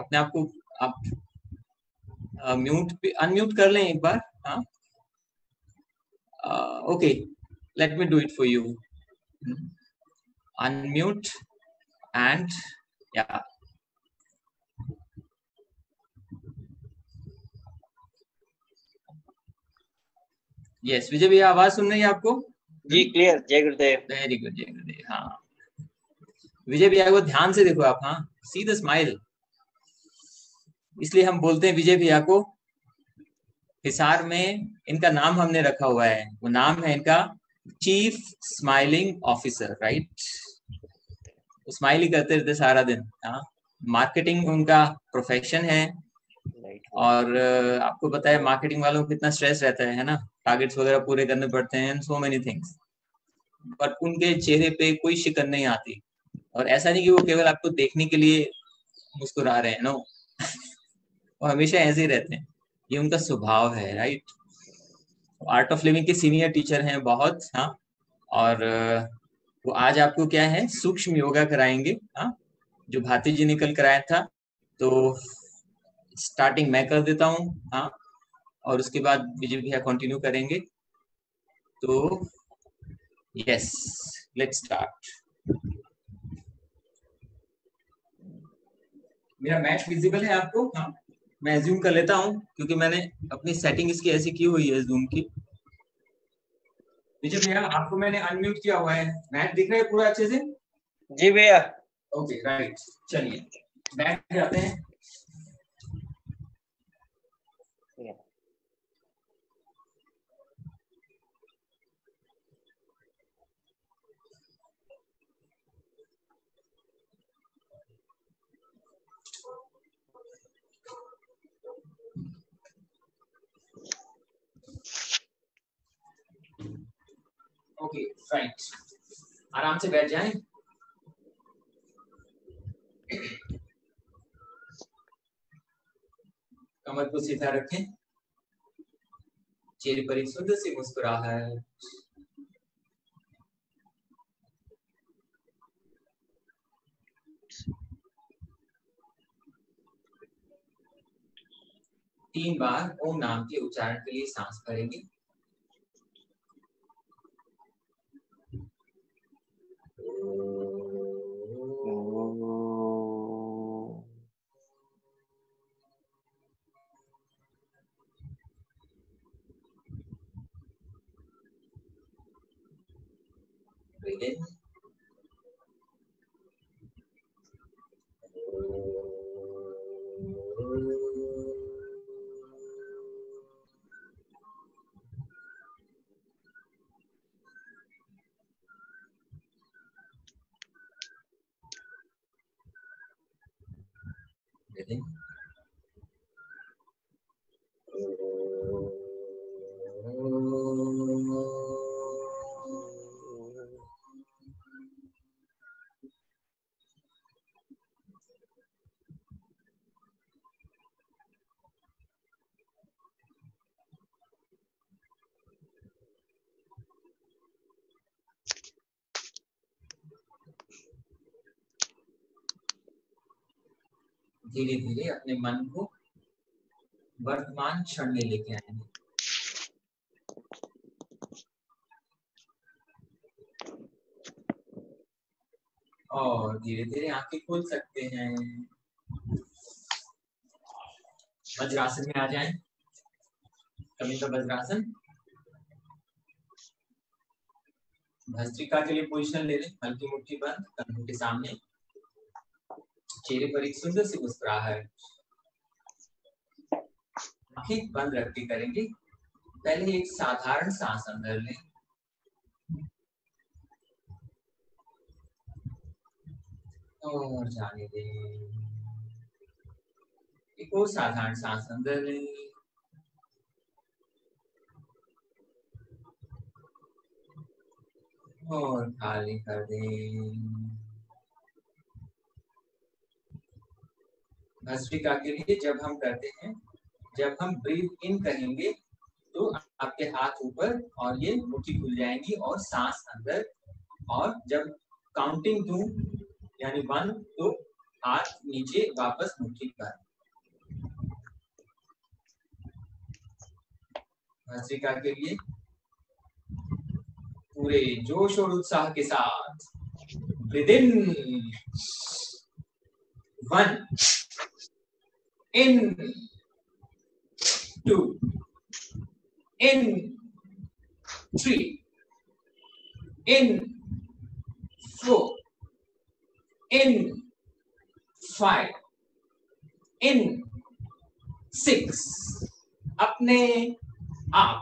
अपने आप को आप म्यूट अनम्यूट कर लें एक बार. हाँ, okay, let me do it for you. Unmute and yeah. Yes, Vijay भैया आवाज सुन रही है आपको? जी क्लियर. जय गुरुदेव. वेरी गुड, जय गुरुदेव. हाँ, विजय भैया को ध्यान से देखो आप. हाँ, सी द स्माइल. इसलिए हम बोलते हैं विजय भैया को. हिसार में इनका नाम हमने रखा हुआ है, वो नाम है इनका chief smiling officer, right? Smile ही करते रहते सारा दिन. हाँ, मार्केटिंग उनका प्रोफेशन है. और आपको पता है मार्केटिंग वालों को कितना स्ट्रेस रहता है ना, टारगेट्स वगैरह पूरे करने पड़ते हैं, सो मेनी थिंग्स. बट उनके चेहरे पे कोई शिकन नहीं आती. और ऐसा नहीं कि वो केवल आपको देखने के लिए मुस्कुरा रहे हैं, नो. वो हमेशा ऐसे ही रहते हैं, ये उनका स्वभाव है, राइट? आर्ट ऑफ लिविंग के सीनियर टीचर हैं बहुत. हाँ, और वो आज आपको क्या है, सूक्ष्म योगा कराएंगे. हाँ, जो भारती जी ने कल कराया था. तो स्टार्टिंग मैं कर देता हूँ. हाँ, और उसके बाद विजय भैया कंटिन्यू करेंगे. तो यस, लेट्स स्टार्ट. मेरा मैच विजिबल है आपको? हाँ, मैं ज़ूम कर लेता हूँ क्योंकि मैंने अपनी सेटिंग इसकी ऐसी की हुई है ज़ूम की. विजय भैया आपको मैंने अनम्यूट किया हुआ है. मैच दिख रहा है पूरा अच्छे से? जी भैया. Okay, right. चलिए बैठ जाते हैं. Okay, right. आराम से बैठ जाएं. कमर को सीधा रखें. चेहरे पर एक सुंदर सी मुस्कुराहट. तीन बार ओम नाम के उच्चारण के लिए सांस भरेंगे. Breathe in. Breathe in. धीरे धीरे अपने मन को वर्तमान क्षण में लेके आएंगे. और धीरे धीरे आंखें खोल सकते हैं. वज्रासन में आ जाएं. कमिका वज्रासन. भस्त्रिका के लिए पोजीशन ले लें. हल्की मुट्ठी बंद, कंधों के सामने. चेहरे पर एक सुंदर सी मुस्कुराहट. आंखें बंद रख के करेंगे. पहले एक साधारण सांस अंदर लें. और जाने दें. एक और साधारण सांस अंदर लें. और खाली कर दें. भस्त्रिका के लिए जब हम करते हैं, जब हम ब्रीथ इन करेंगे तो आपके हाथ ऊपर और ये मुट्ठी खुल जाएंगी और सांस अंदर. और जब काउंटिंग 2 यानी 1 तो हाथ नीचे वापस मुट्ठी पर। भस्त्रिका के लिए पूरे जोश और उत्साह के साथ ब्रीथ इन 1 इन 2 इन 3 इन 4 इन 5 इन 6 अपने आप।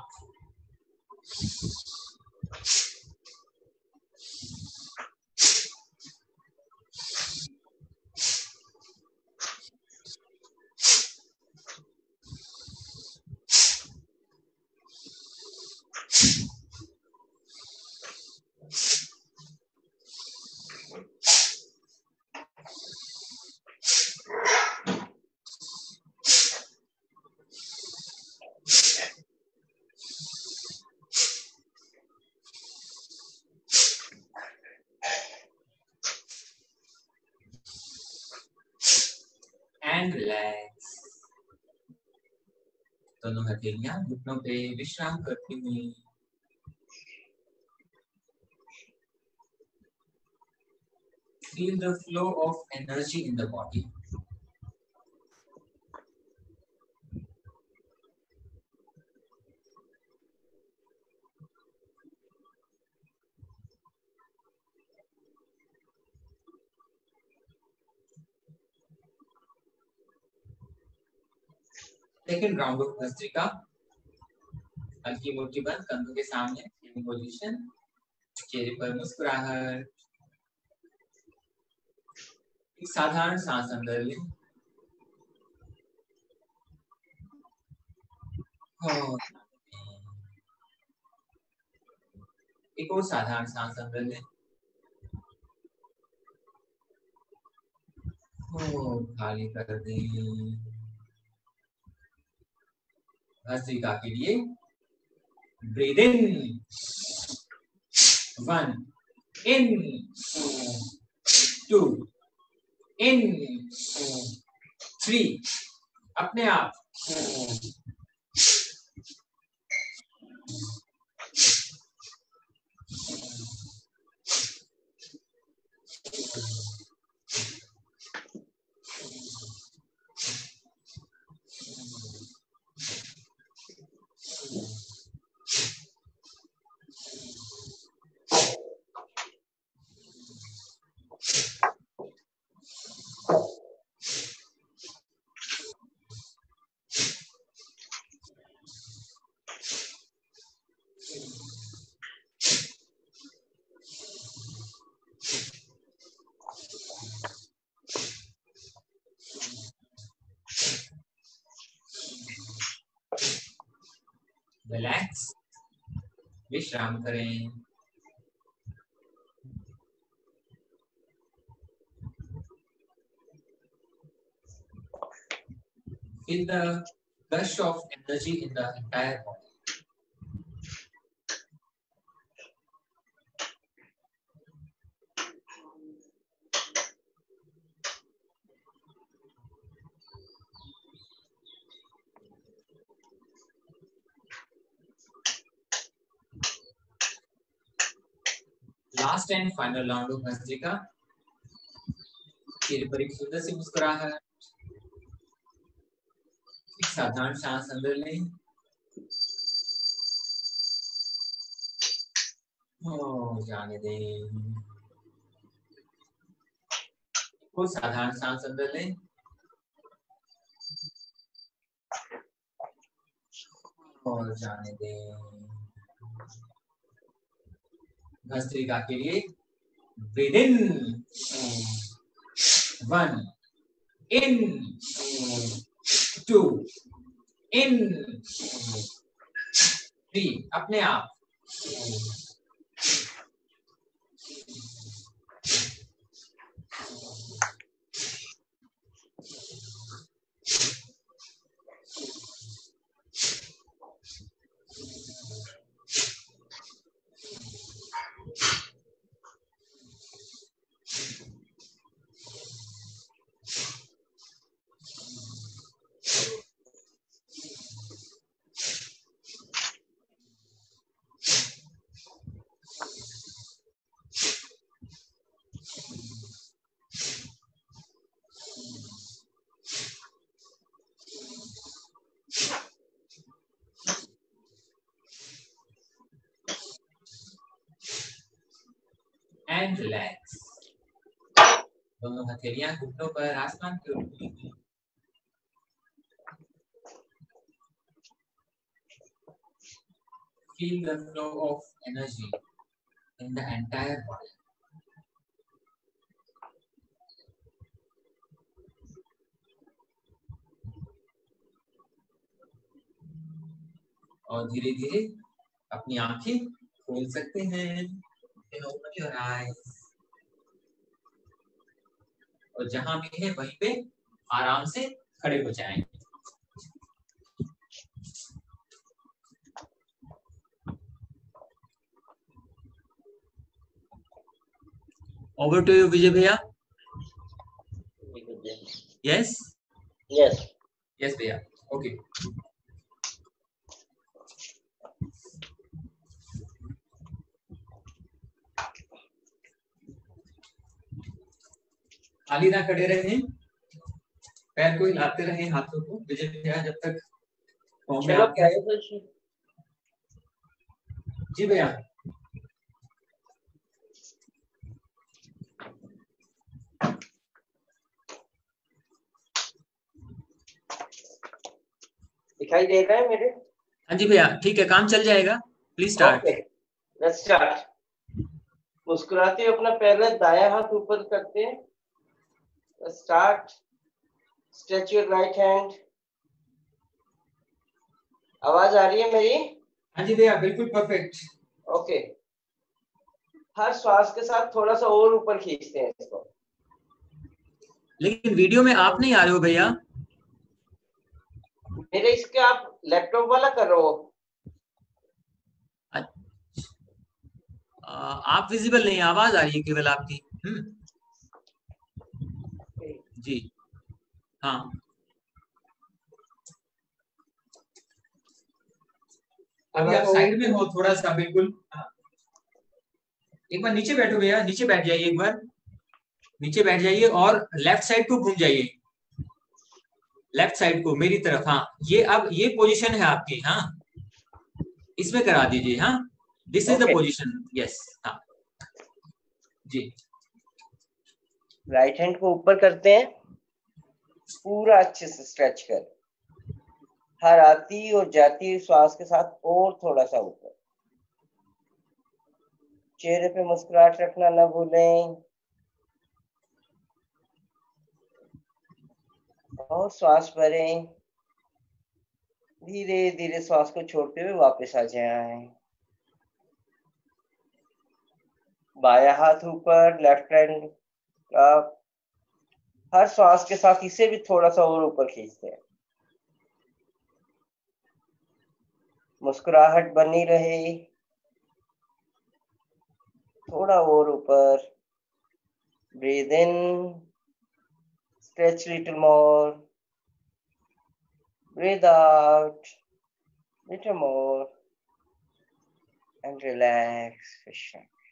And relax. दोनों हथेलियां घुटनों पे विश्राम करती हुई। Feel the flow of energy in the body. Second round of bhastrika. हल्की मुट्ठी बंद, कंधों के सामने पोजीशन, चेहरे पर मुस्कुराहट। एक साधारण सांस अंदर लें और एक और साधारण सांस अंदर लें और खाली कर दें। भस्त्रिका के लिए ब्रीथ इन 1 इन 2 इन 3 अपने आप। रिलैक्स, विश्राम करें। Feel the gush of energy in the entire body. Last and final round of bhastrika. चेहरे पर एक सुंदर सी मुस्कुराहट। एक साधारण सांस अंदर लें और जाने दें। कुछ साधारण सांस अंदर लें और जाने दें। भस्त्रिका के लिए ब्रीथ इन 1 इन 2 इन 3 अपने आप। And relax. दोनों हथेलियां घुटनों पर आसमान की ओर उठी हुई। Feel the flow of energy in the entire body. और धीरे धीरे अपनी आंखें खोल सकते हैं। Open your eyes. और जहां भी है वहीं पे आराम से खड़े हो जाएं। Over to you, Vijay भैया। Yes? Yes. Yes भैया। Okay. खाली ना खड़े रहें, पैर को हिलाते रहें, हाथों को। विजय भैया जब तक चलो क्या है जी भैया। दिखाई दे रहा है मेरे? हाँ जी भैया, ठीक है, काम चल जाएगा। Please start. Okay, let's start. मुस्कुराते हुए अपना पहले दायां हाथ ऊपर करते हैं। Start. Stretch your right hand. आवाज आ रही है मेरी? हाँ जी भैया, बिल्कुल परफेक्ट। ओके। हर श्वास के साथ थोड़ा सा और ऊपर खींचते हैं इसको। लेकिन वीडियो में आप नहीं आ रहे हो भैया। मेरे इसके आप लैपटॉप वाला कर रहे हो? आप विजिबल नहीं, आवाज आ रही है केवल आपकी। जी हाँ। अभी आप साइड में हो थोड़ा सा, बिल्कुल। एक बार नीचे बैठो भैया, नीचे बैठ जाइए, एक बार नीचे बैठ जाइए और लेफ्ट साइड को घूम जाइए, लेफ्ट साइड को मेरी तरफ। हाँ, ये अब ये पोजीशन है आपकी। हाँ, इसमें करा दीजिए। हाँ, this is the position. Yes. हाँ जी। राइट हैंड को ऊपर करते हैं, पूरा अच्छे से स्ट्रेच कर। हर आती और जाती श्वास के साथ और थोड़ा सा ऊपर। चेहरे पे मुस्कुराहट रखना ना भूलें। और श्वास भरें। धीरे धीरे श्वास को छोड़ते हुए वापस आ जाएं। बायां हाथ ऊपर, लेफ्ट हैंड अप। हर श्वास के साथ इसे भी थोड़ा सा और ऊपर खींचते हैं। मुस्कुराहट बनी रहे। थोड़ा और ऊपर। Breathe in, stretch little more, breathe out little more and relax.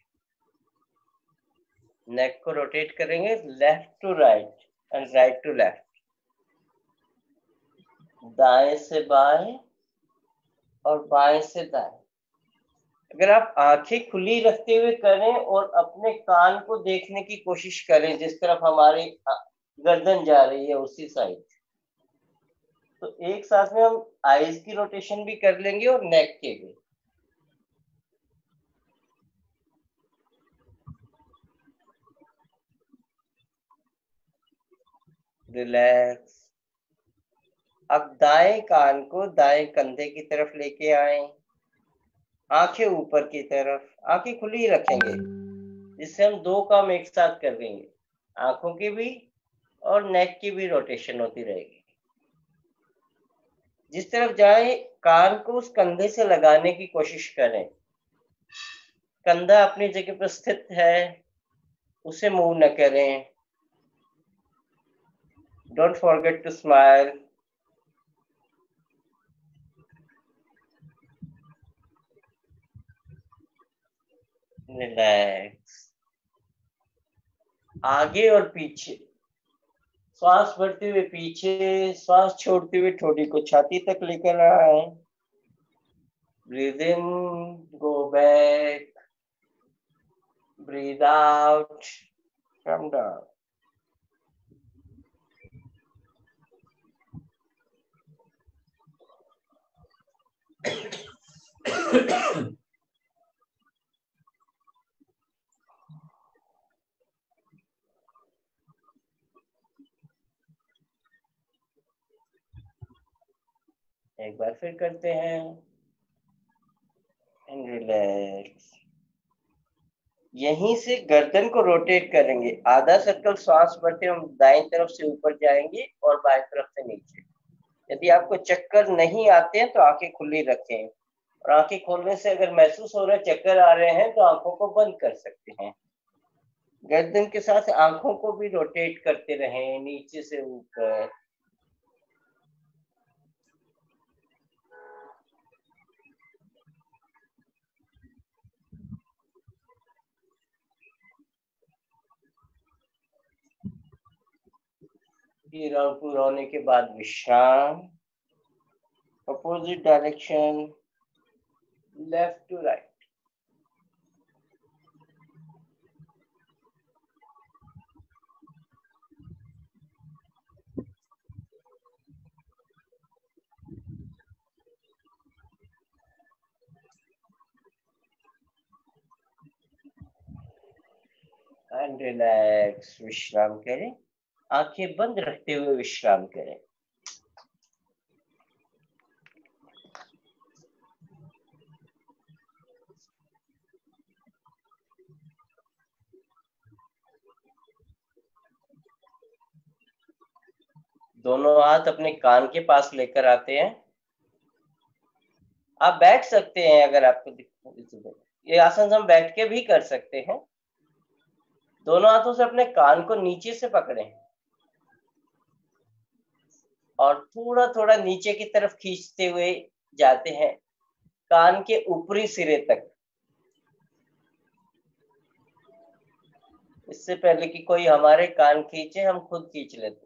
Neck को रोटेट करेंगे left to right and right to left. दाएं से बाएं और बाएं से दाएं। अगर आप आंखें खुली रखते हुए करें और अपने कान को देखने की कोशिश करें जिस तरफ हमारी गर्दन जा रही है उसी साइड, तो एक साथ में हम आईज की रोटेशन भी कर लेंगे और नेक के भी। रिलैक्स। अब दाएं कान को दाएं कंधे की तरफ लेके आए, आंखें ऊपर की तरफ, आंखें खुली रखेंगे, जिससे हम दो काम एक साथ कर लेंगे, आंखों की भी और नेक की भी रोटेशन होती रहेगी। जिस तरफ जाए कान को उस कंधे से लगाने की कोशिश करें। कंधा अपनी जगह पर स्थित है, उसे मूव न करें। Don't forget to smile. Relax. आगे और पीछे, श्वास भरते हुए पीछे, श्वास छोड़ते हुए ठोड़ी को छाती तक लेकर आए। Breathe in, go back, breathe out, come down. एक बार फिर करते हैं। And relax. यहीं से गर्दन को रोटेट करेंगे, आधा सर्कल श्वास भरते हम दाएं तरफ से ऊपर जाएंगे और बाएं तरफ से नीचे। यदि आपको चक्कर नहीं आते हैं तो आंखें खुली रखें, और आंखें खोलने से अगर महसूस हो रहा है चक्कर आ रहे हैं तो आंखों को बंद कर सकते हैं। गर्दन के साथ आंखों को भी रोटेट करते रहें नीचे से ऊपर। ये राउंड पूरा होने के बाद विश्राम। Opposite direction, left to right. And relax. विश्राम करें, आंखें बंद रखते हुए विश्राम करें। दोनों हाथ अपने कान के पास लेकर आते हैं। आप बैठ सकते हैं अगर आपको ये आसन हम बैठ के भी कर सकते हैं। दोनों हाथों से अपने कान को नीचे से पकड़ें और थोड़ा थोड़ा नीचे की तरफ खींचते हुए जाते हैं कान के ऊपरी सिरे तक। इससे पहले कि कोई हमारे कान खींचे, हम खुद खींच लेते हैं।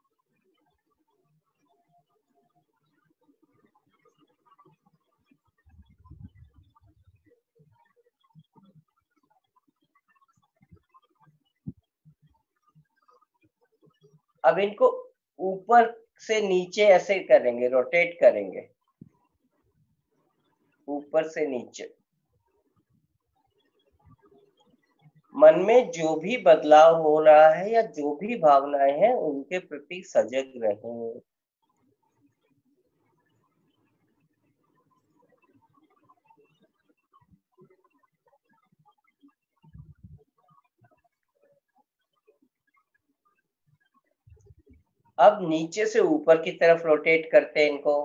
अब इनको ऊपर से नीचे ऐसे करेंगे, रोटेट करेंगे ऊपर से नीचे। मन में जो भी बदलाव हो रहा है या जो भी भावनाएं हैं उनके प्रति सजग रहें। अब नीचे से ऊपर की तरफ रोटेट करते हैं इनको।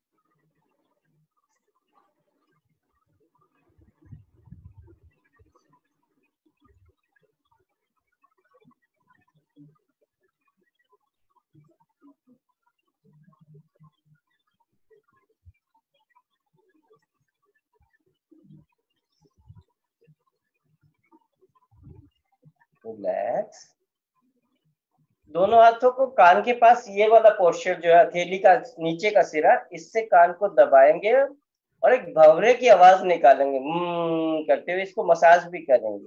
रिलैक्स। दोनों हाथों को कान के पास, ये वाला पोर्शन जो है हथेली का नीचे का सिरा, इससे कान को दबाएंगे और एक भंवरे की आवाज निकालेंगे करते हुए। इसको मसाज भी करेंगे।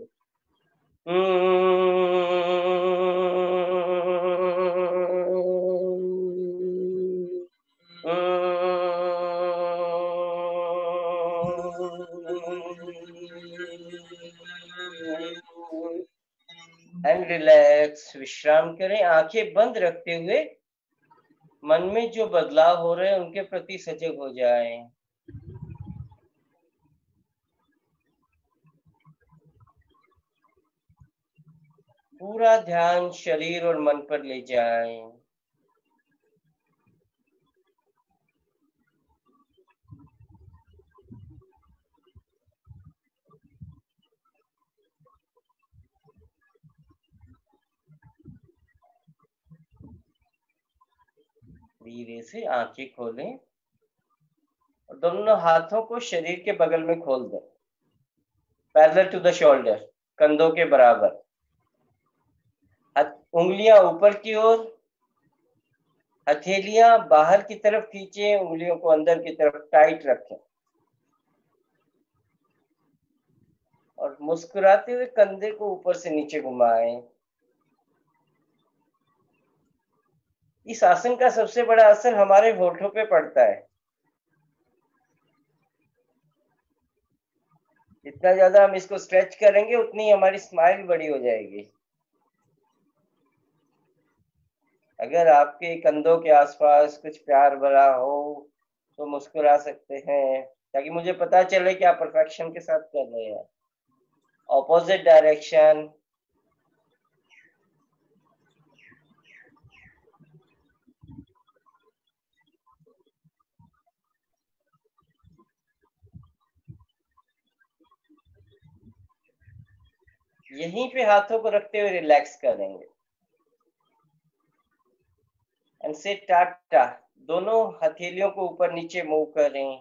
And relax. विश्राम करें, आंखें बंद रखते हुए मन में जो बदलाव हो रहे हैं उनके प्रति सजग हो जाएं। पूरा ध्यान शरीर और मन पर ले जाएं। धीरे से आंखें खोलें और दोनों हाथों को शरीर के बगल में खोल दें। पैरेलल टू द शोल्डर, कंधों के बराबर। उंगलियां ऊपर की ओर, हथेलियां बाहर की तरफ खींचे, उंगलियों को अंदर की तरफ टाइट रखें और मुस्कुराते हुए कंधे को ऊपर से नीचे घुमाएं। इस आसन का सबसे बड़ा असर हमारे होठों पे पड़ता है। जितना ज्यादा हम इसको स्ट्रेच करेंगे उतनी हमारी स्माइल बड़ी हो जाएगी। अगर आपके कंधों के आसपास कुछ प्यार भरा हो तो मुस्कुरा सकते हैं, ताकि मुझे पता चले कि आप परफेक्शन के साथ कर रहे हैं। Opposite direction. यहीं पे हाथों को रखते हुए रिलैक्स करेंगे एंड से टाटा। दोनों हथेलियों को ऊपर नीचे मूव करें।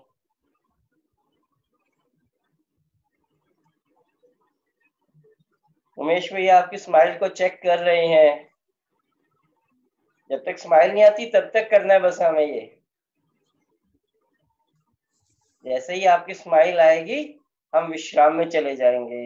उमेश भैया आपकी स्माइल को चेक कर रहे हैं। जब तक स्माइल नहीं आती तब तक करना है बस हमें ये। जैसे ही आपकी स्माइल आएगी हम विश्राम में चले जाएंगे।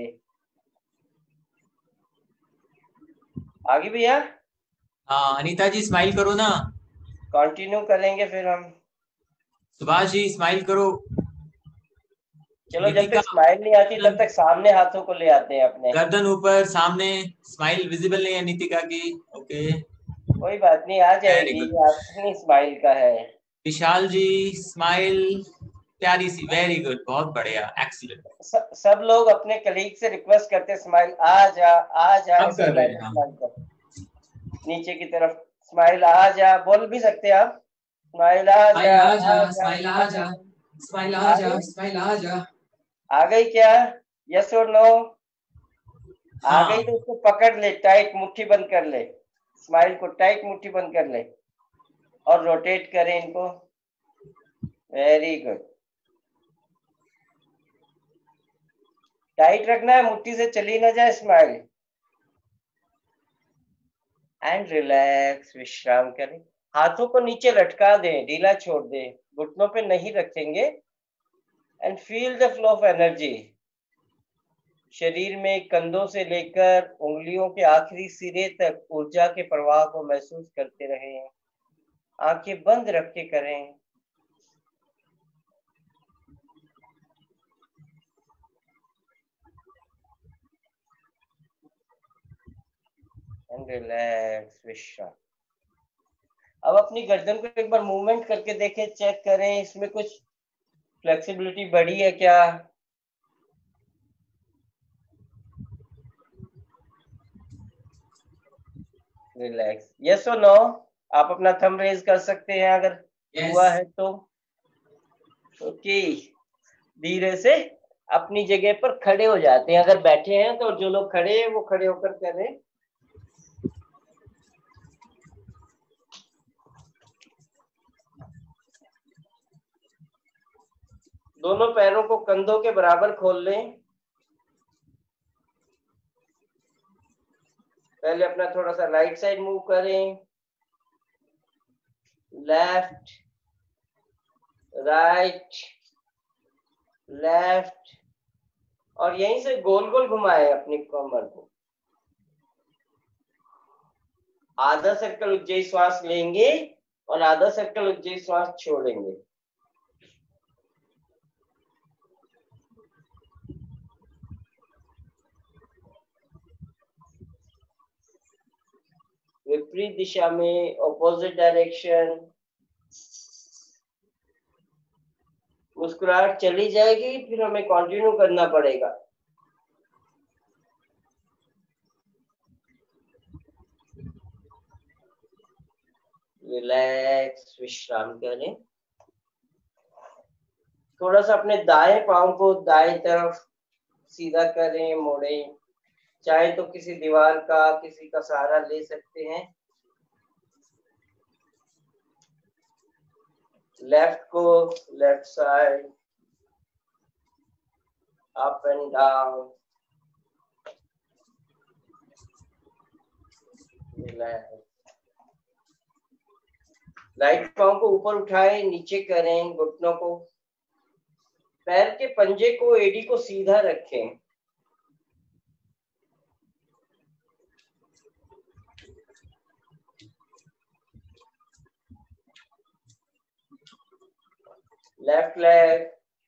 आगे भैया। हाँ अनीता जी स्माइल करो ना। कंटिन्यू करेंगे फिर हम। सुभाष जी स्माइल करो। चलो जब नितिका, तक स्माइल नहीं आती तब तक सामने हाथों को ले आते हैं अपने। गर्दन ऊपर सामने, स्माइल विजिबल नहीं है नितिका की। ओके कोई बात नहीं, आ वेरी जाएगी, गुड। अपनी स्माइल का है। विशाल जी स्माइल प्यारी सी, वेरी गुड, बहुत बढ़िया, एक्सीलेंट। सब लोग अपने कलीग से रिक्वेस्ट करते हैं स्माइल आ जा आ जा, अब ऐसे कर रहे बुलाते हैं हैं हम। स्माइल कर। नीचे की तरफ स्माइल आ जा बोल भी सकते हैं आप। स्माइल आ जा स्माइल आ जा, आ जा स्माइल आ आ जा। जा, स्माइल आ आ जा, गई? स्माइल आ जा। आ गई क्या? यस और नो? आ गई हाँ तो उसको पकड़ ले, टाइट मुट्ठी बंद कर ले। स्माइल को टाइट मुट्ठी बंद कर ले और रोटेट करें इनको। Very good. टाइट रखना है, मुट्ठी से चली ना जाए स्माइल। एंड रिलैक्स, विश्राम करें। हाथों को नीचे लटका दें, ढीला छोड़ दें, घुटनों पे नहीं रखेंगे। And feel the flow of energy. शरीर में कंधों से लेकर उंगलियों के आखिरी सिरे तक ऊर्जा के प्रवाह को महसूस करते रहें। आंखें बंद रख के करें। एंड रिलैक्स, विश्राम। अब अपनी गर्दन को एक बार मूवमेंट करके देखें, चेक करें इसमें कुछ फ्लेक्सिबिलिटी बढ़ी है क्या। रिलैक्स, यस और नो? आप अपना थंब रेज कर सकते हैं अगर हुआ यस। है तो। ओके, धीरे से अपनी जगह पर खड़े हो जाते हैं। अगर बैठे हैं तो जो लोग खड़े हैं वो खड़े होकर करें। दोनों पैरों को कंधों के बराबर खोल लें। पहले अपना थोड़ा सा राइट साइड मूव करें, लेफ्ट राइट लेफ्ट, और यहीं से गोल गोल घुमाए अपनी कमर को। आधा सर्कल उज्जयी श्वास लेंगे और आधा सर्कल उज्जयी श्वास छोड़ेंगे। विपरीत दिशा में, ऑपोजिट डायरेक्शन। मुस्कुराहट चली जाएगी, फिर हमें कंटिन्यू करना पड़ेगा। रिलैक्स, विश्राम करें। थोड़ा सा अपने दाएं पांव को दाएं तरफ सीधा करें, मोड़ें। चाहे तो किसी दीवार का, किसी का सहारा ले सकते हैं। लेफ्ट को left side, up and down. Right पाँव को ऊपर उठाएं, नीचे करें घुटनों को, पैर के पंजे को, एडी को सीधा रखें। लेफ्ट लेग,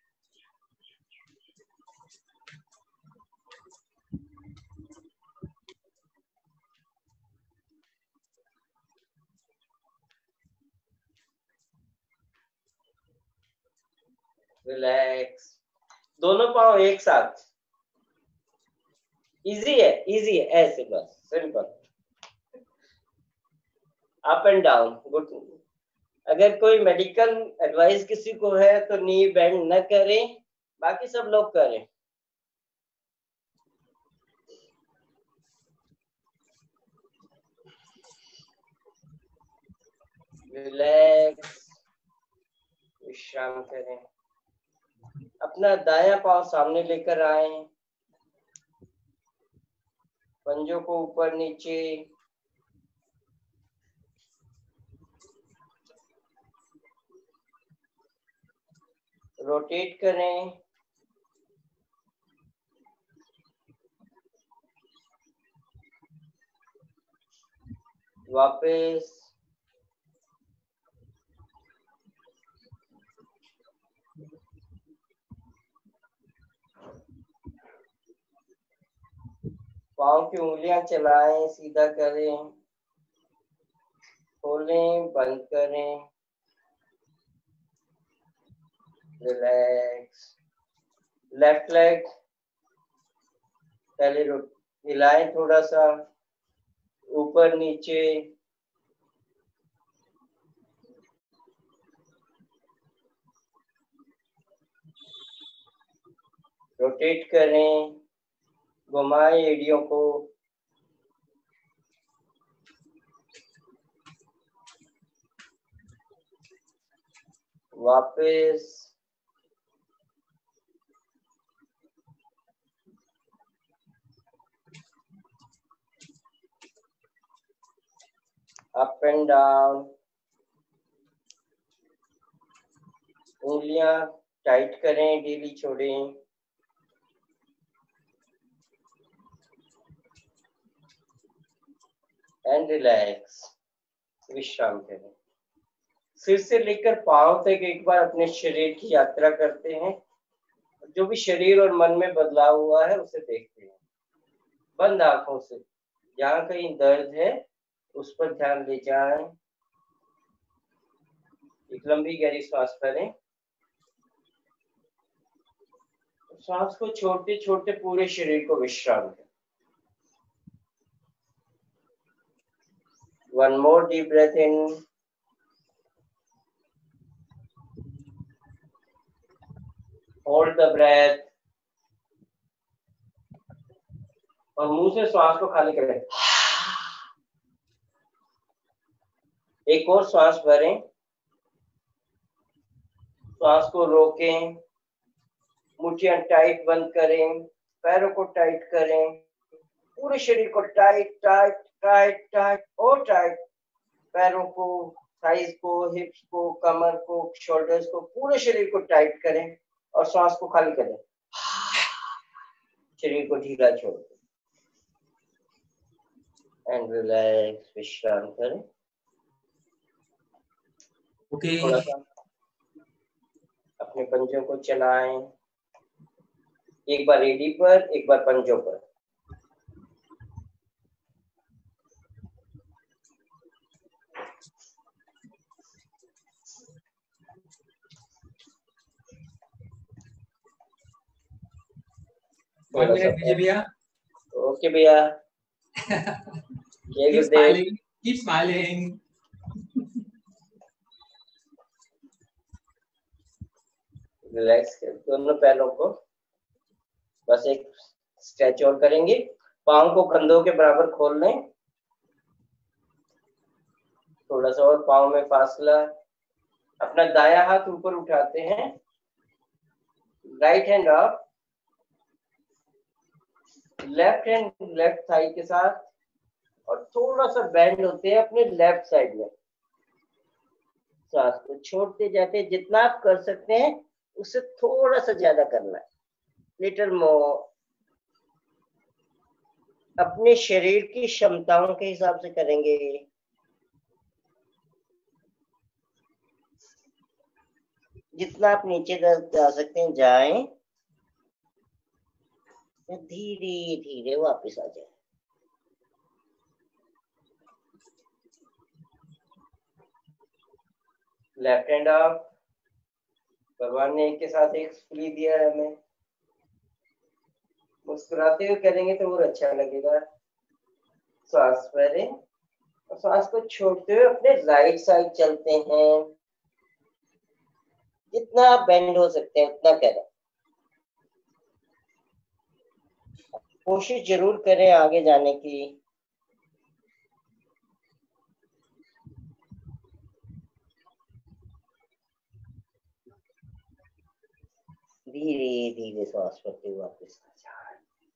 रिलैक्स, दोनों पाँव एक साथ। इजी है, इजी है, ऐसे बस simple. Up and down, good. अगर कोई मेडिकल एडवाइस किसी को है तो नी बेंड न करें, बाकी सब लोग करें। रिलैक्स, विश्राम करें। अपना दायां पांव सामने लेकर आए, पंजों को ऊपर नीचे, रोटेट करें। वापस, पाँव की उंगलियां चलाएं, सीधा करें, खोलें, बंद करें। रिलैक्स। लेफ्ट लेग पहले हिलाएं थोड़ा सा, ऊपर नीचे, रोटेट करें, घुमाएं एड़ियों को। वापस, अप एंड डाउन, उंगलियां टाइट करें, ढीली छोड़ें। एंड रिलैक्स, विश्राम करें। सिर से लेकर पांव तक एक बार अपने शरीर की यात्रा करते हैं, जो भी शरीर और मन में बदलाव हुआ है उसे देखते हैं। बंद आंखों से जहां कहीं दर्द है उस पर ध्यान ले जाएं। एक लंबी गहरी सांस भरें, सांस को छोड़ते छोड़ते पूरे शरीर को विश्राम दें। One more deep breath in. Hold the breath. और मुंह से श्वास को खाली करें। एक और श्वास भरें, श्वास को रोकें, मुट्ठियां टाइट बंद करें, पैरों को टाइट करें, पूरे शरीर को टाइट टाइट टाइट टाइट और टाइट, पैरों को, थाइस को, हिप्स को, कमर को, शोल्डर्स को, पूरे शरीर को टाइट करें और सांस को खाली करें। शरीर को ढीला छोड़ दें एंड रिलैक्स, विश्राम करें। थोड़ा सा अपने पंजों को चलाएं, एक बार एडी पर, एक बार पंजों पर। भैया। ओके भैया। Keep smiling. Keep smiling. Relax कर दोनों पैरों को, बस एक स्ट्रेच और करेंगे। पाँव को कंधों के बराबर खोल लें, थोड़ा सा और पाँव में फासला। अपना दायां हाथ ऊपर उठाते हैं, right hand up, left hand left thigh के साथ, और थोड़ा सा बेंड होते हैं अपने लेफ्ट साइड में। सांस को छोड़ते जाते हैं, जितना आप कर सकते हैं उससे थोड़ा सा ज्यादा करना है, लिटिल मोर। अपने शरीर की क्षमताओं के हिसाब से करेंगे। जितना आप नीचे जा सकते हैं जाएं, धीरे धीरे वापस आ जाए। लेफ्ट हैंड आप, भगवान ने एक के साथ एक फ्री दिया है हमें, मुस्कुराते हुए करेंगे तो और अच्छा लगेगा। सांस भरें और सांस को छोड़ते हुए अपने राइट साइड चलते हैं। जितना आप बेंड हो सकते हैं उतना करें। कोशिश जरूर करें आगे जाने की। धीरे धीरे सांस भरते हुए वापस आ जाए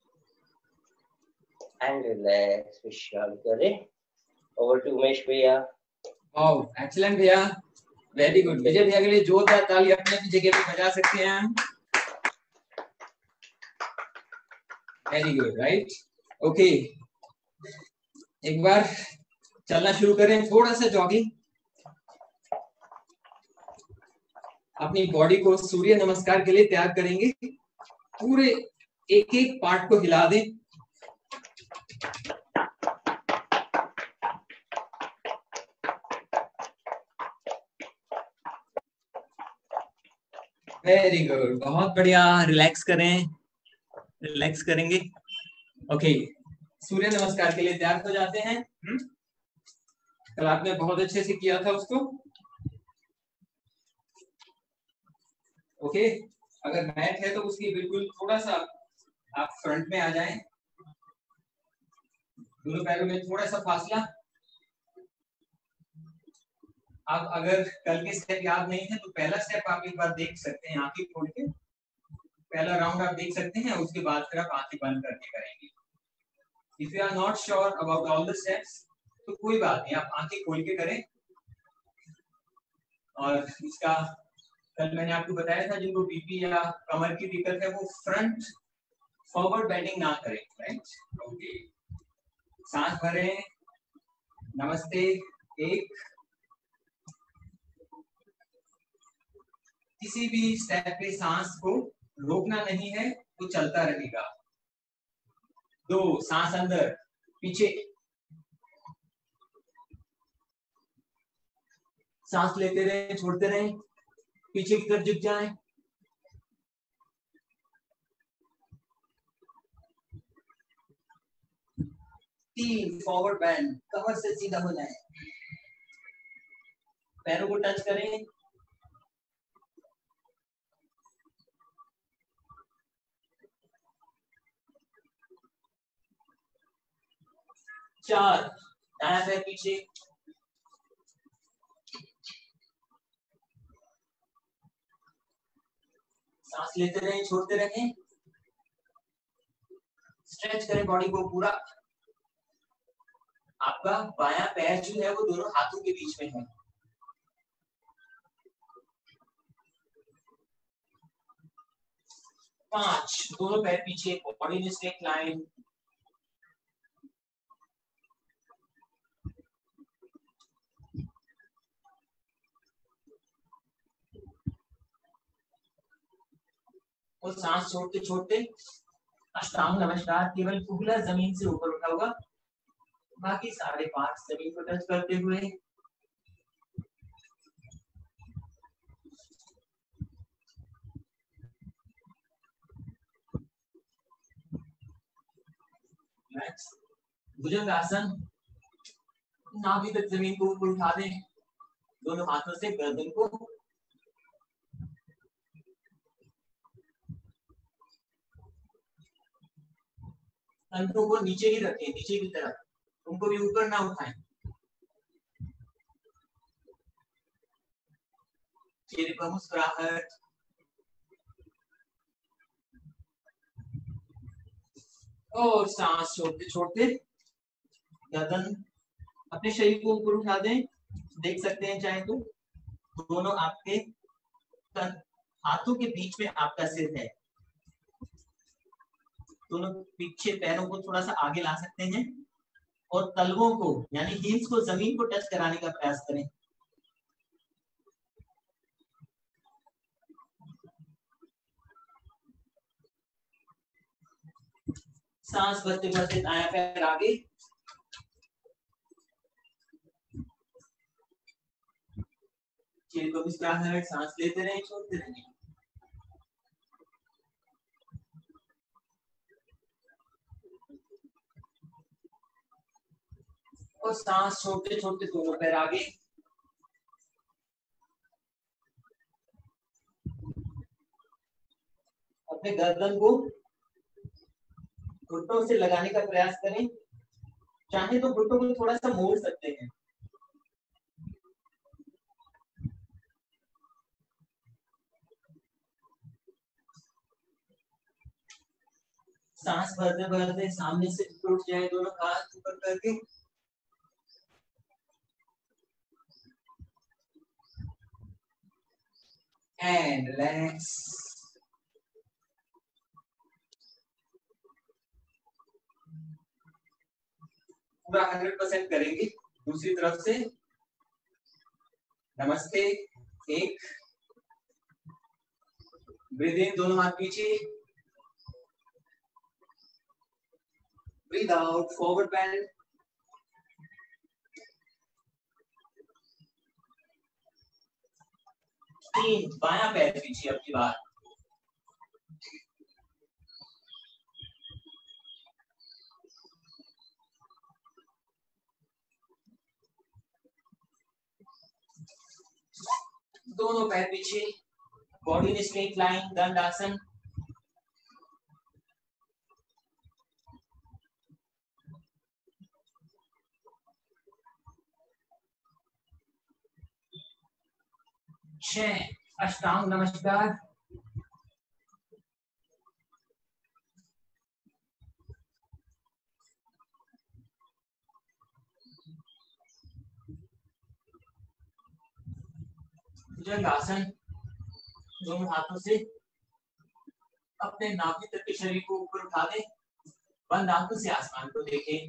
एंड रिलैक्स, विश्राम करें। ओवर टू उमेश भैया। वाओ, एक्सीलेंट भैया, वेरी गुड। विजय भैया के लिए जोरदार ताली अपने अपनी जगह पे बजा सकते हैं हम। Very good, right, okay. एक बार चलना शुरू करें, थोड़ा सा जॉगिंग। अपनी बॉडी को सूर्य नमस्कार के लिए तैयार करेंगे। पूरे एक एक पार्ट को हिला दें। वेरी गुड, बहुत बढ़िया। रिलैक्स करें, रिलैक्स करेंगे। ओके, सूर्य नमस्कार के लिए तैयार हो जाते हैं। कल आपने बहुत अच्छे से किया था उसको। ओके, अगर मैट है तो उसकी बिल्कुल थोड़ा सा आप फ्रंट में आ जाएं। दोनों पैरों में थोड़ा सा फासला। आप अगर कल के स्टेप याद नहीं है तो पहला स्टेप आप एक बार देख सकते हैं आंखें खोल के। पहला राउंड आप देख सकते हैं, उसके बाद फिर आप आंखें बंद करके करेंगे। If you are not sure about all the steps तो कोई बात नहीं, आप आंखें खोल के करें। और इसका कल मैंने आपको बताया था, जिनको बीपी या कमर की दिक्कत है वो फ्रंट फॉरवर्ड बेंडिंग ना करें, राइट। ओके, सांस भरें, नमस्ते। एक, किसी भी स्टेप पे सांस को रोकना नहीं है, वो चलता रहेगा। 2, सांस अंदर पीछे, सांस लेते रहे, छोड़ते रहे, पीछे की तरफ झुक जाएं। 3, फॉरवर्ड बेंड, कमर से सीधा हो जाए, पैरों को टच करें। 4, दायां पैर पीछे, सांस लेते रहें, छोड़ते रहें, स्ट्रेच करें बॉडी को पूरा। आपका बायां पैर जो है वो दोनों हाथों के बीच में है। 5, दोनों पैर पीछे, बॉडी में स्ट्रेट लाइन। 'और सांस छोड़ते छोड़ते अष्टांग नमस्कार, केवल उगला जमीन से ऊपर उठा हुआ, बाकी 5.5 जमीन को टच करते हुए। भुजंगासन, नाभि तक जमीन को ऊपर उठा दें, दोनों हाथों से गर्दन को, कंधों को नीचे ही रखें, नीचे की तरफ, उनको भी ऊपर ना उठाएं। चेहरे पर मुस्कुराहट। और सांस छोड़ते छोड़ते गर्दन अपने शरीर को ऊपर उठा दें, देख सकते हैं चाहे तो दोनों आपके हाथों के बीच में आपका सिर है। दोनों पीछे पैरों को थोड़ा सा आगे ला सकते हैं और तलवों को यानी हील्स को जमीन को टच कराने का प्रयास करें। सांस भरते भरते दायां पैर आगे, को सांस लेते रहे, छोड़ते रहे। और सांस छोड़ते छोड़ते दोनों पैर आगे, अपने गर्दन को घुटनों से लगाने का प्रयास करें, चाहे तो घुटनों को थोड़ा सा मोड़ सकते हैं। सांस भरते भरते सामने से उठ जाए, दोनों हाथ ऊपर करके एंड रिलैक्स। पूरा 100% करेंगे। दूसरी तरफ से नमस्ते, एक ब्रीद इन, दोनों हाथ पीछे, ब्रीद आउट, फॉरवर्ड बेंड, तीन बायां पैर पीछे अब की बार, दोनों पैर पीछे, बॉडी इन स्ट्रेट लाइन, दंडासन। अष्टांग नमस्कार। भुजंगासन, दोनों हाथों से अपने नाभि तक के शरीर को ऊपर उठा दें, बंद आंखों से आसमान को देखें।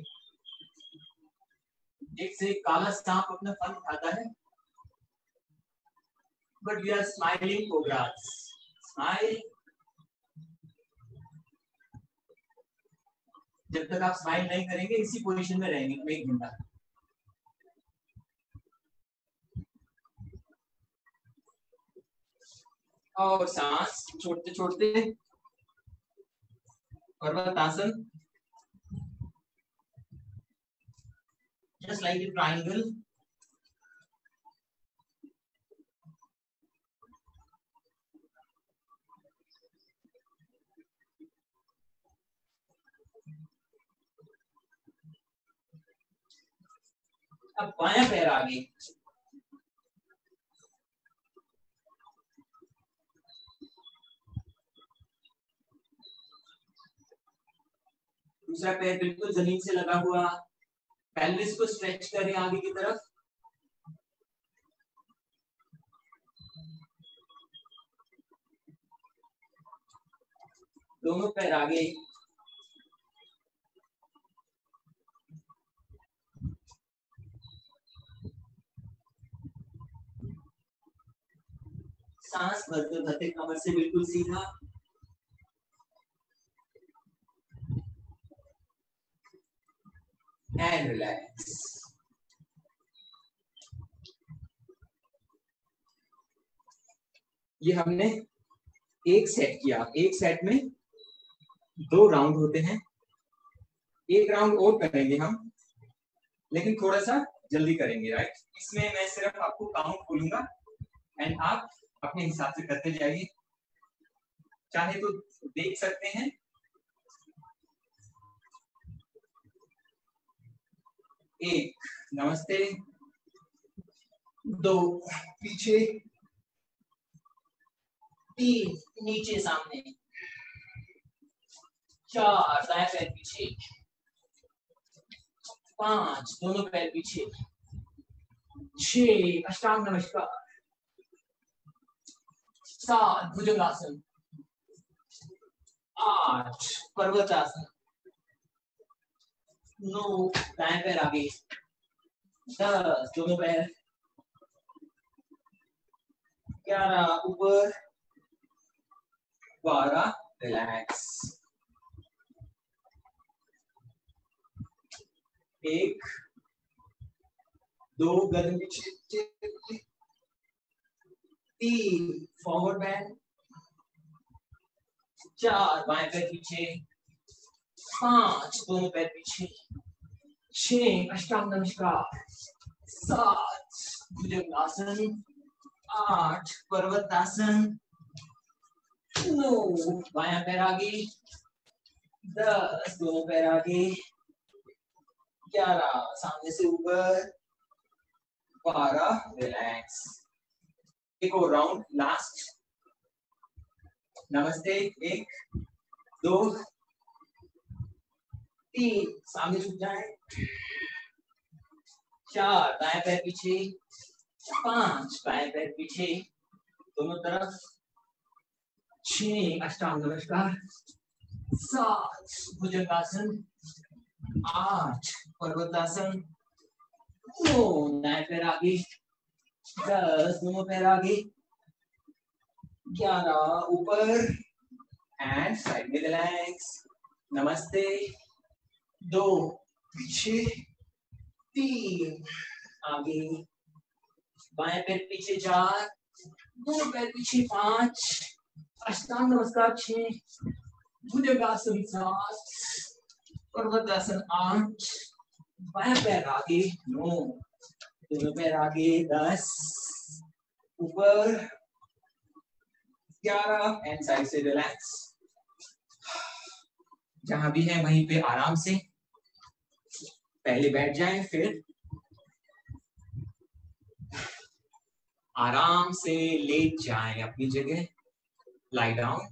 एक से काला सांप अपना फन उठाता है, but we are smiling cobras. Smile. जब तक आप स्माइल नहीं करेंगे इसी पोजीशन में रहेंगे हम 1 घंटा। और सांस छोड़ते छोड़ते पर्वतासन, just like a triangle. अब बायां पैर आगे, दूसरा पैर बिल्कुल जमीन से लगा हुआ, पेल्विस को स्ट्रेच करें आगे की तरफ, दोनों पैर आगे, सांस भरते भरते कमर से बिल्कुल सीधा, एंड रिलैक्स। ये हमने एक सेट किया। एक सेट में 2 राउंड होते हैं, एक राउंड और करेंगे हम, लेकिन थोड़ा सा जल्दी करेंगे, राइट। इसमें मैं सिर्फ आपको काउंट बोलूंगा एंड आप अपने हिसाब से करते जाइए, चाहे तो देख सकते हैं। 1 नमस्ते, 2 पीछे, 3 नीचे सामने, 4 दाएं पैर पीछे, 5 दोनों पैर पीछे, 6 अष्टांग नमस्कार, 7 भुजंगासन, 8 पर्वतासन, 9 दाएं पैर आगे, 10 दोनों पैर, 11 ऊपर, 12 रिलैक्स। 1 2 गर्दन पीछे, 3 फॉरवर्ड बैंड, 4 बाएं पैर पीछे, 5 दोनों पैर पीछे, 6 अष्टांग नमस्कार, 7 भुजंगासन, 8 पर्वतासन, 9 बायां पैर आगे, 10 दोनों पैर आगे, 11 सामने से ऊपर, 12 रिलैक्स। एक और राउंड लास्ट। नमस्ते। 1 2 3 सामने झुक जाए, 4 दाएं पैर पीछे, 5 बाएं पैर पीछे दोनों तरफ, 6 अष्टांग नमस्कार, 7 भुजंगासन, 8 पर्वतासन, 9 दाएं पैर आगे, 10 दोनों पैर आगे, 11 ऊपर एंड साइड में रिलैक्स। नमस्ते। 2 पीछे, 3 आगे, बाएं पैर पीछे, 4 दोनों पैर पीछे, 5 अष्टांग नमस्कार, 6 भुजंगासन, 7 पर्वतासन, 8 बाएं पैर आगे, 9 दोनों पैर आगे, 10 ऊपर, 11 एंड साइड से रिलैक्स। जहां भी है वहीं पे आराम से पहले बैठ जाएं, फिर आराम से लेट जाएं अपनी जगह। Lie down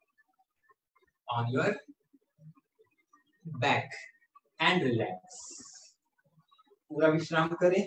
on your back and relax. पूरा विश्राम करें।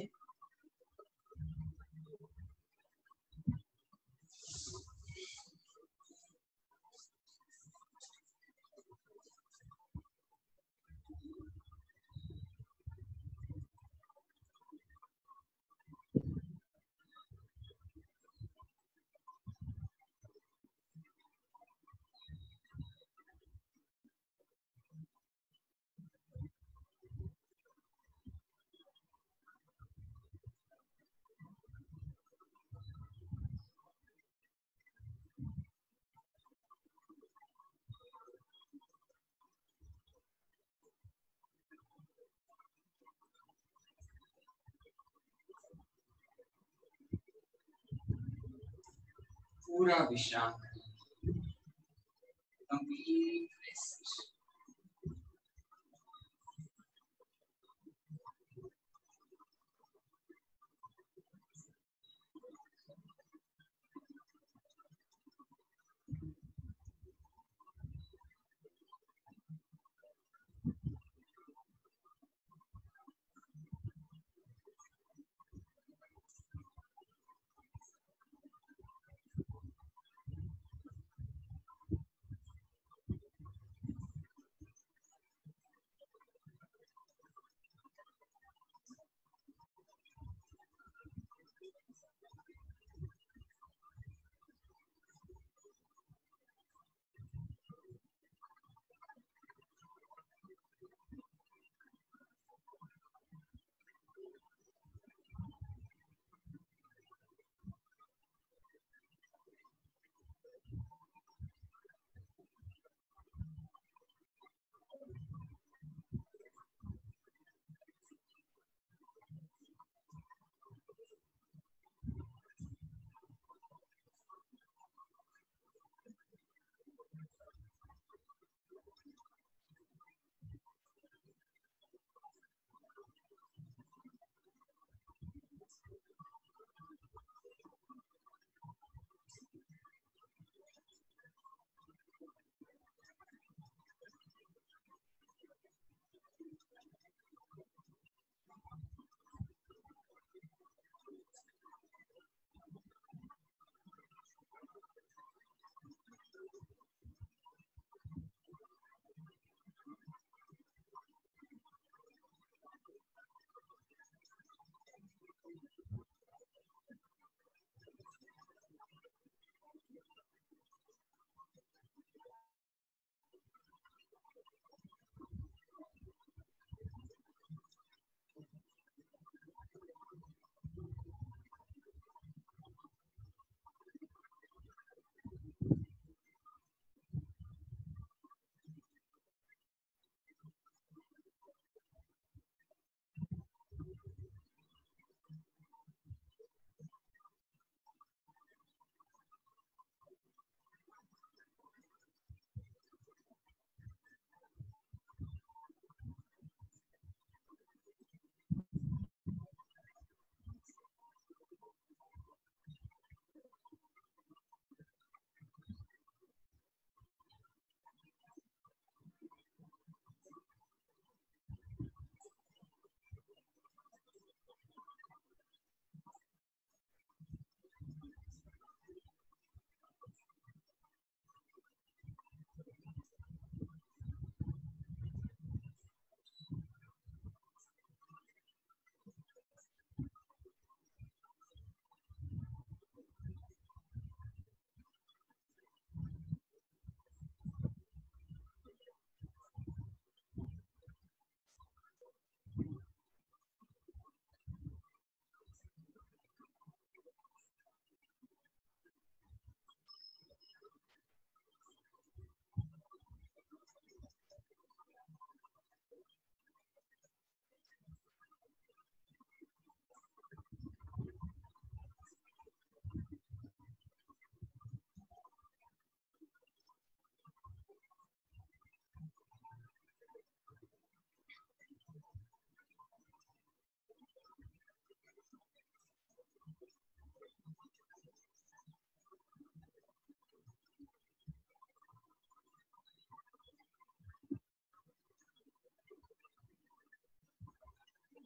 पूरा विश्राम, कंप्लीट रेस्ट।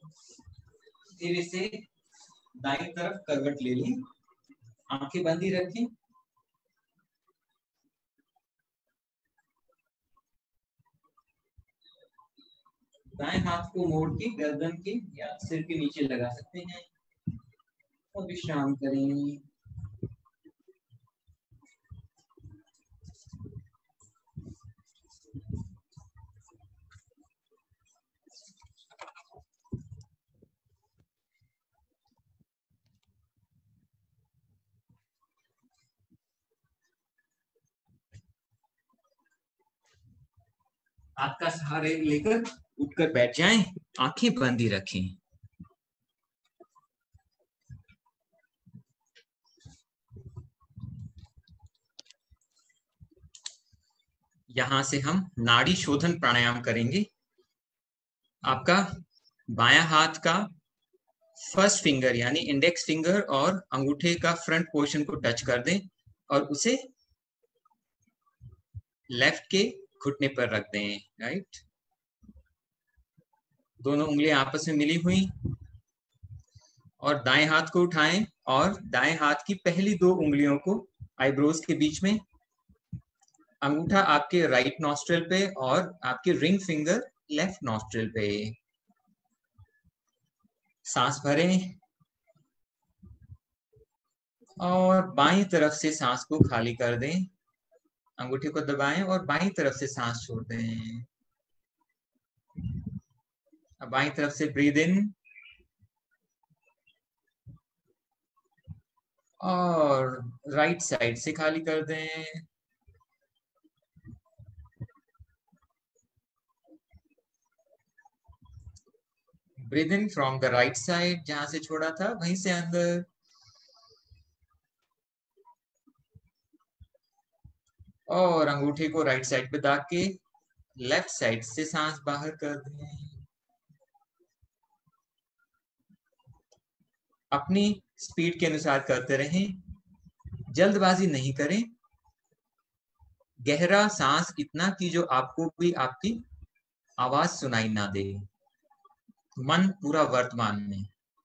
फिर इसे दाईं तरफ करवट ले ली, आंखें बंद ही रखें। दाएं हाथ को मोड़ के गर्दन के या सिर के नीचे लगा सकते हैं और विश्राम करें। हाथ का सहारे लेकर उठकर बैठ जाएं, आंखें बंद ही रखें। यहां से हम नाड़ी शोधन प्राणायाम करेंगे। आपका बायां हाथ का फर्स्ट फिंगर यानी इंडेक्स फिंगर और अंगूठे का फ्रंट पोर्शन को टच कर दें और उसे लेफ्ट के घुटने पर रख दें। राइट, दोनों उंगलियां आपस में मिली हुई, और दाएं हाथ को उठाएं और दाएं हाथ की पहली दो उंगलियों को आईब्रोज के बीच में, अंगूठा आपके राइट नॉस्ट्रिल पे और आपके रिंग फिंगर लेफ्ट नॉस्ट्रिल पे। सांस भरें और बाईं तरफ से सांस को खाली कर दें। अंगूठे को दबाएं और बाईं तरफ से सांस छोड़ दें। अब बाईं तरफ से ब्रीद इन और राइट साइड से खाली कर दें। Breathe in from the right side, जहां से छोड़ा था वहीं से अंदर, और अंगूठे को राइट साइड पे दाग के लेफ्ट साइड से सांस बाहर कर दें। अपनी स्पीड के अनुसार करते रहें, जल्दबाजी नहीं करें। गहरा सांस इतना कि जो आपको भी आपकी आवाज सुनाई ना दे। मन पूरा वर्तमान में।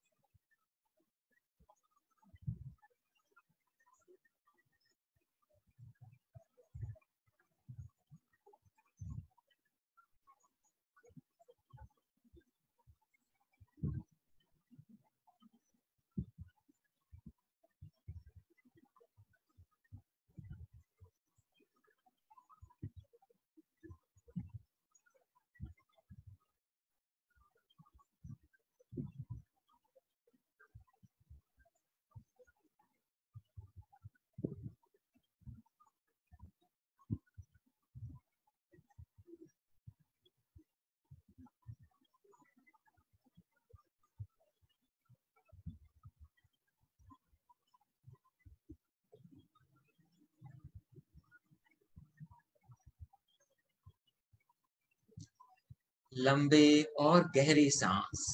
लंबे और गहरे सांस।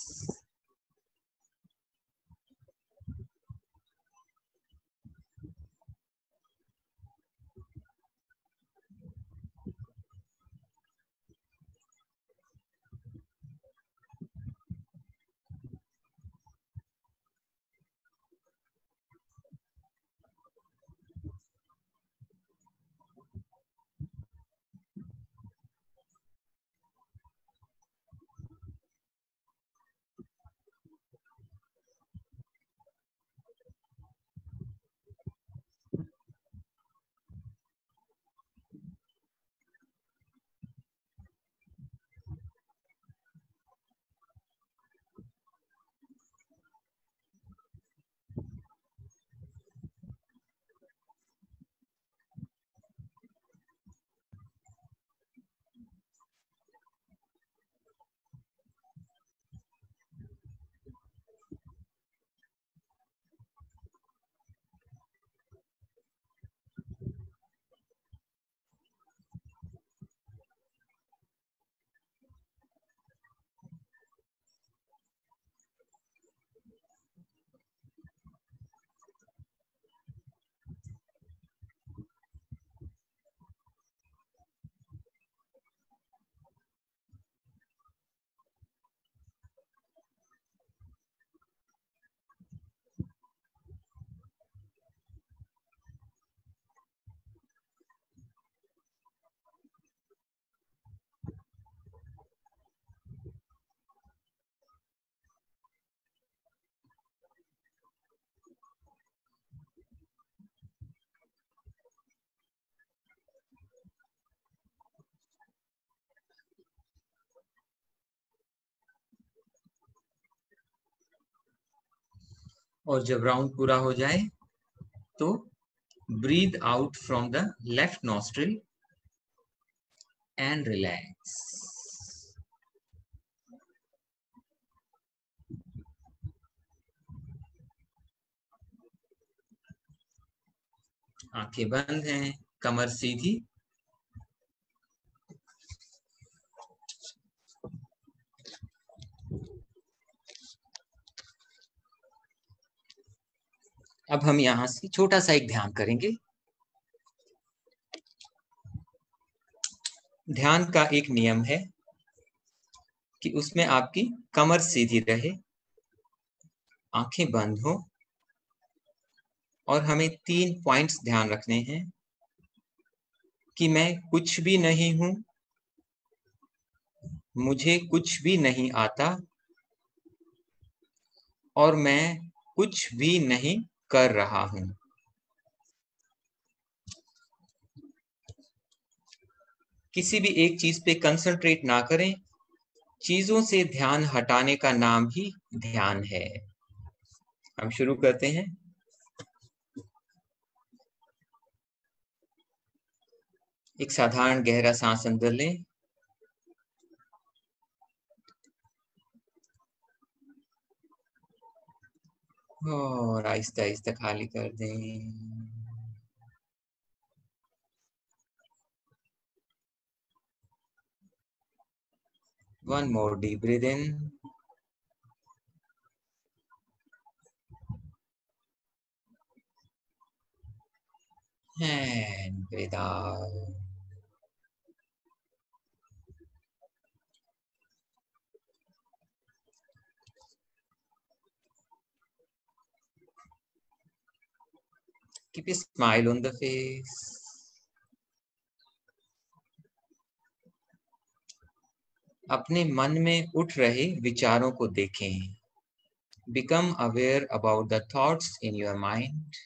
और जब राउंड पूरा हो जाए तो breathe out from the left nostril and relax. आंखें बंद हैं, कमर सीधी। अब हम यहां से छोटा सा एक ध्यान करेंगे। ध्यान का एक नियम है कि उसमें आपकी कमर सीधी रहे, आंखें बंद हो, और हमें 3 पॉइंट्स ध्यान रखने हैं कि मैं कुछ भी नहीं हूं, मुझे कुछ भी नहीं आता, और मैं कुछ भी नहीं कर रहा हूं। किसी भी एक चीज पे कंसंट्रेट ना करें। चीजों से ध्यान हटाने का नाम ही ध्यान है। हम शुरू करते हैं। एक साधारण गहरा सांस अंदर लें और आहिस्ता आहिस्ता खाली कर दें। One more deep breath in and breathe out. Keep a smile on the face. अपने मन में उठ रहे विचारों को देखें। Become aware about the thoughts in your mind.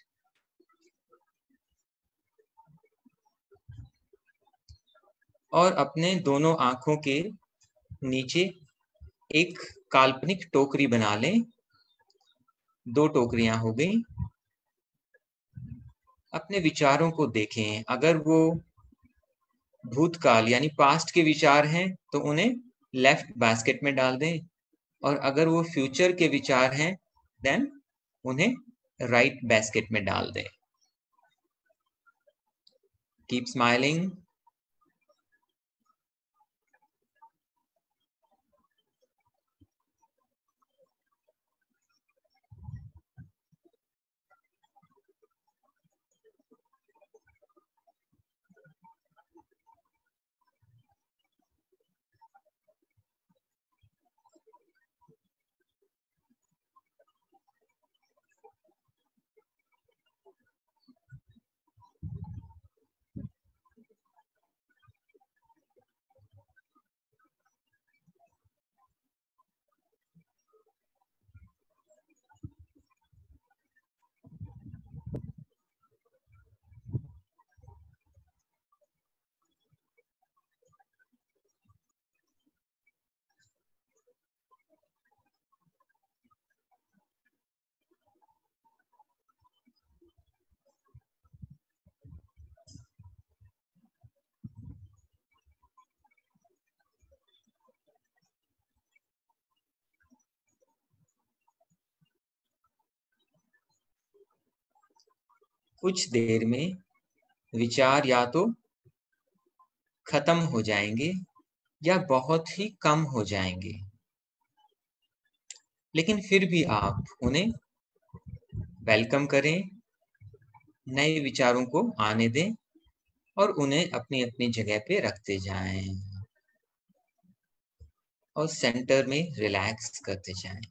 और अपने दोनों आंखों के नीचे एक काल्पनिक टोकरी बना लें। 2 टोकरियां हो गई। अपने विचारों को देखें। अगर वो भूतकाल यानी पास्ट के विचार हैं तो उन्हें लेफ्ट बास्केट में डाल दें, और अगर वो फ्यूचर के विचार हैं देन उन्हें राइट बास्केट में डाल दें। Keep smiling. कुछ देर में विचार या तो खत्म हो जाएंगे या बहुत ही कम हो जाएंगे, लेकिन फिर भी आप उन्हें वेलकम करें, नए विचारों को आने दें और उन्हें अपनी अपनी जगह पे रखते जाएं और सेंटर में रिलैक्स करते जाएं।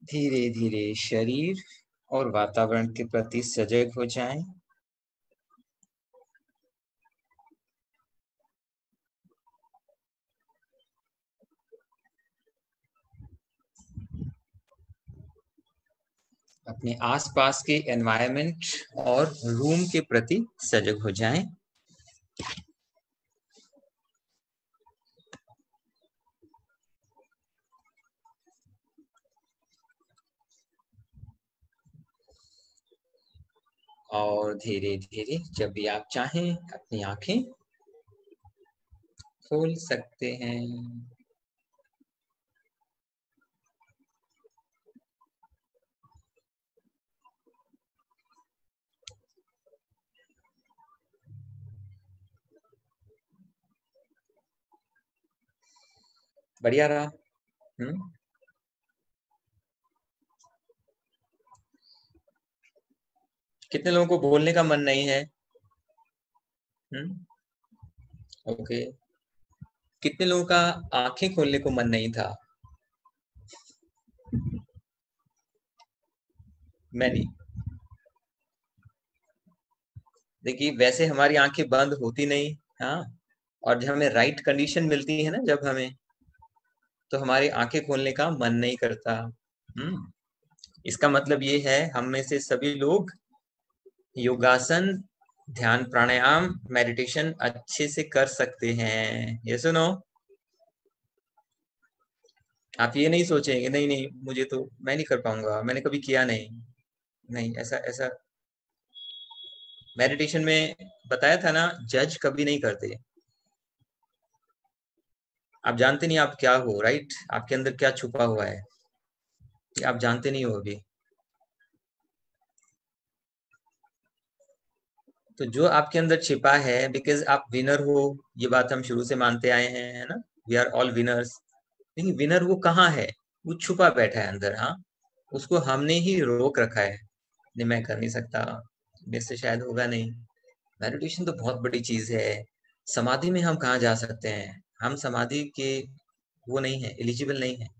धीरे धीरे शरीर और वातावरण के प्रति सजग हो जाएं। अपने आसपास के एनवायरनमेंट और रूम के प्रति सजग हो जाएं। और धीरे धीरे जब भी आप चाहें अपनी आंखें खोल सकते हैं। बढ़िया रहा। कितने लोगों को बोलने का मन नहीं है? ओके। कितने लोगों का आंखें खोलने को मन नहीं था? मैंने देखिए, वैसे हमारी आंखें बंद होती नहीं। हाँ, और जब हमें राइट कंडीशन मिलती है ना, जब हमें, तो हमारी आंखें खोलने का मन नहीं करता। इसका मतलब ये है हम में से सभी लोग योगासन, ध्यान, प्राणायाम, मेडिटेशन अच्छे से कर सकते हैं। ये सुनो, आप ये नहीं सोचेंगे नहीं नहीं मुझे तो, मैं नहीं कर पाऊंगा, मैंने कभी किया नहीं। नहीं, ऐसा ऐसा मेडिटेशन में बताया था ना, जज कभी नहीं करते। आप जानते नहीं आप क्या हो, राइट? आपके अंदर क्या छुपा हुआ है, ये आप जानते नहीं हो अभी। तो जो आपके अंदर छिपा है, बिकॉज आप विनर हो, ये बात हम शुरू से मानते आए हैं, है ना? We are all winners. लेकिन विनर वो कहाँ है? वो छुपा बैठा है अंदर। हाँ, उसको हमने ही रोक रखा है। नहीं, मैं कर नहीं सकता, मेरे से शायद होगा नहीं। मेडिटेशन तो बहुत बड़ी चीज है। समाधि में हम कहाँ जा सकते हैं? हम समाधि के वो नहीं है, एलिजिबल नहीं है,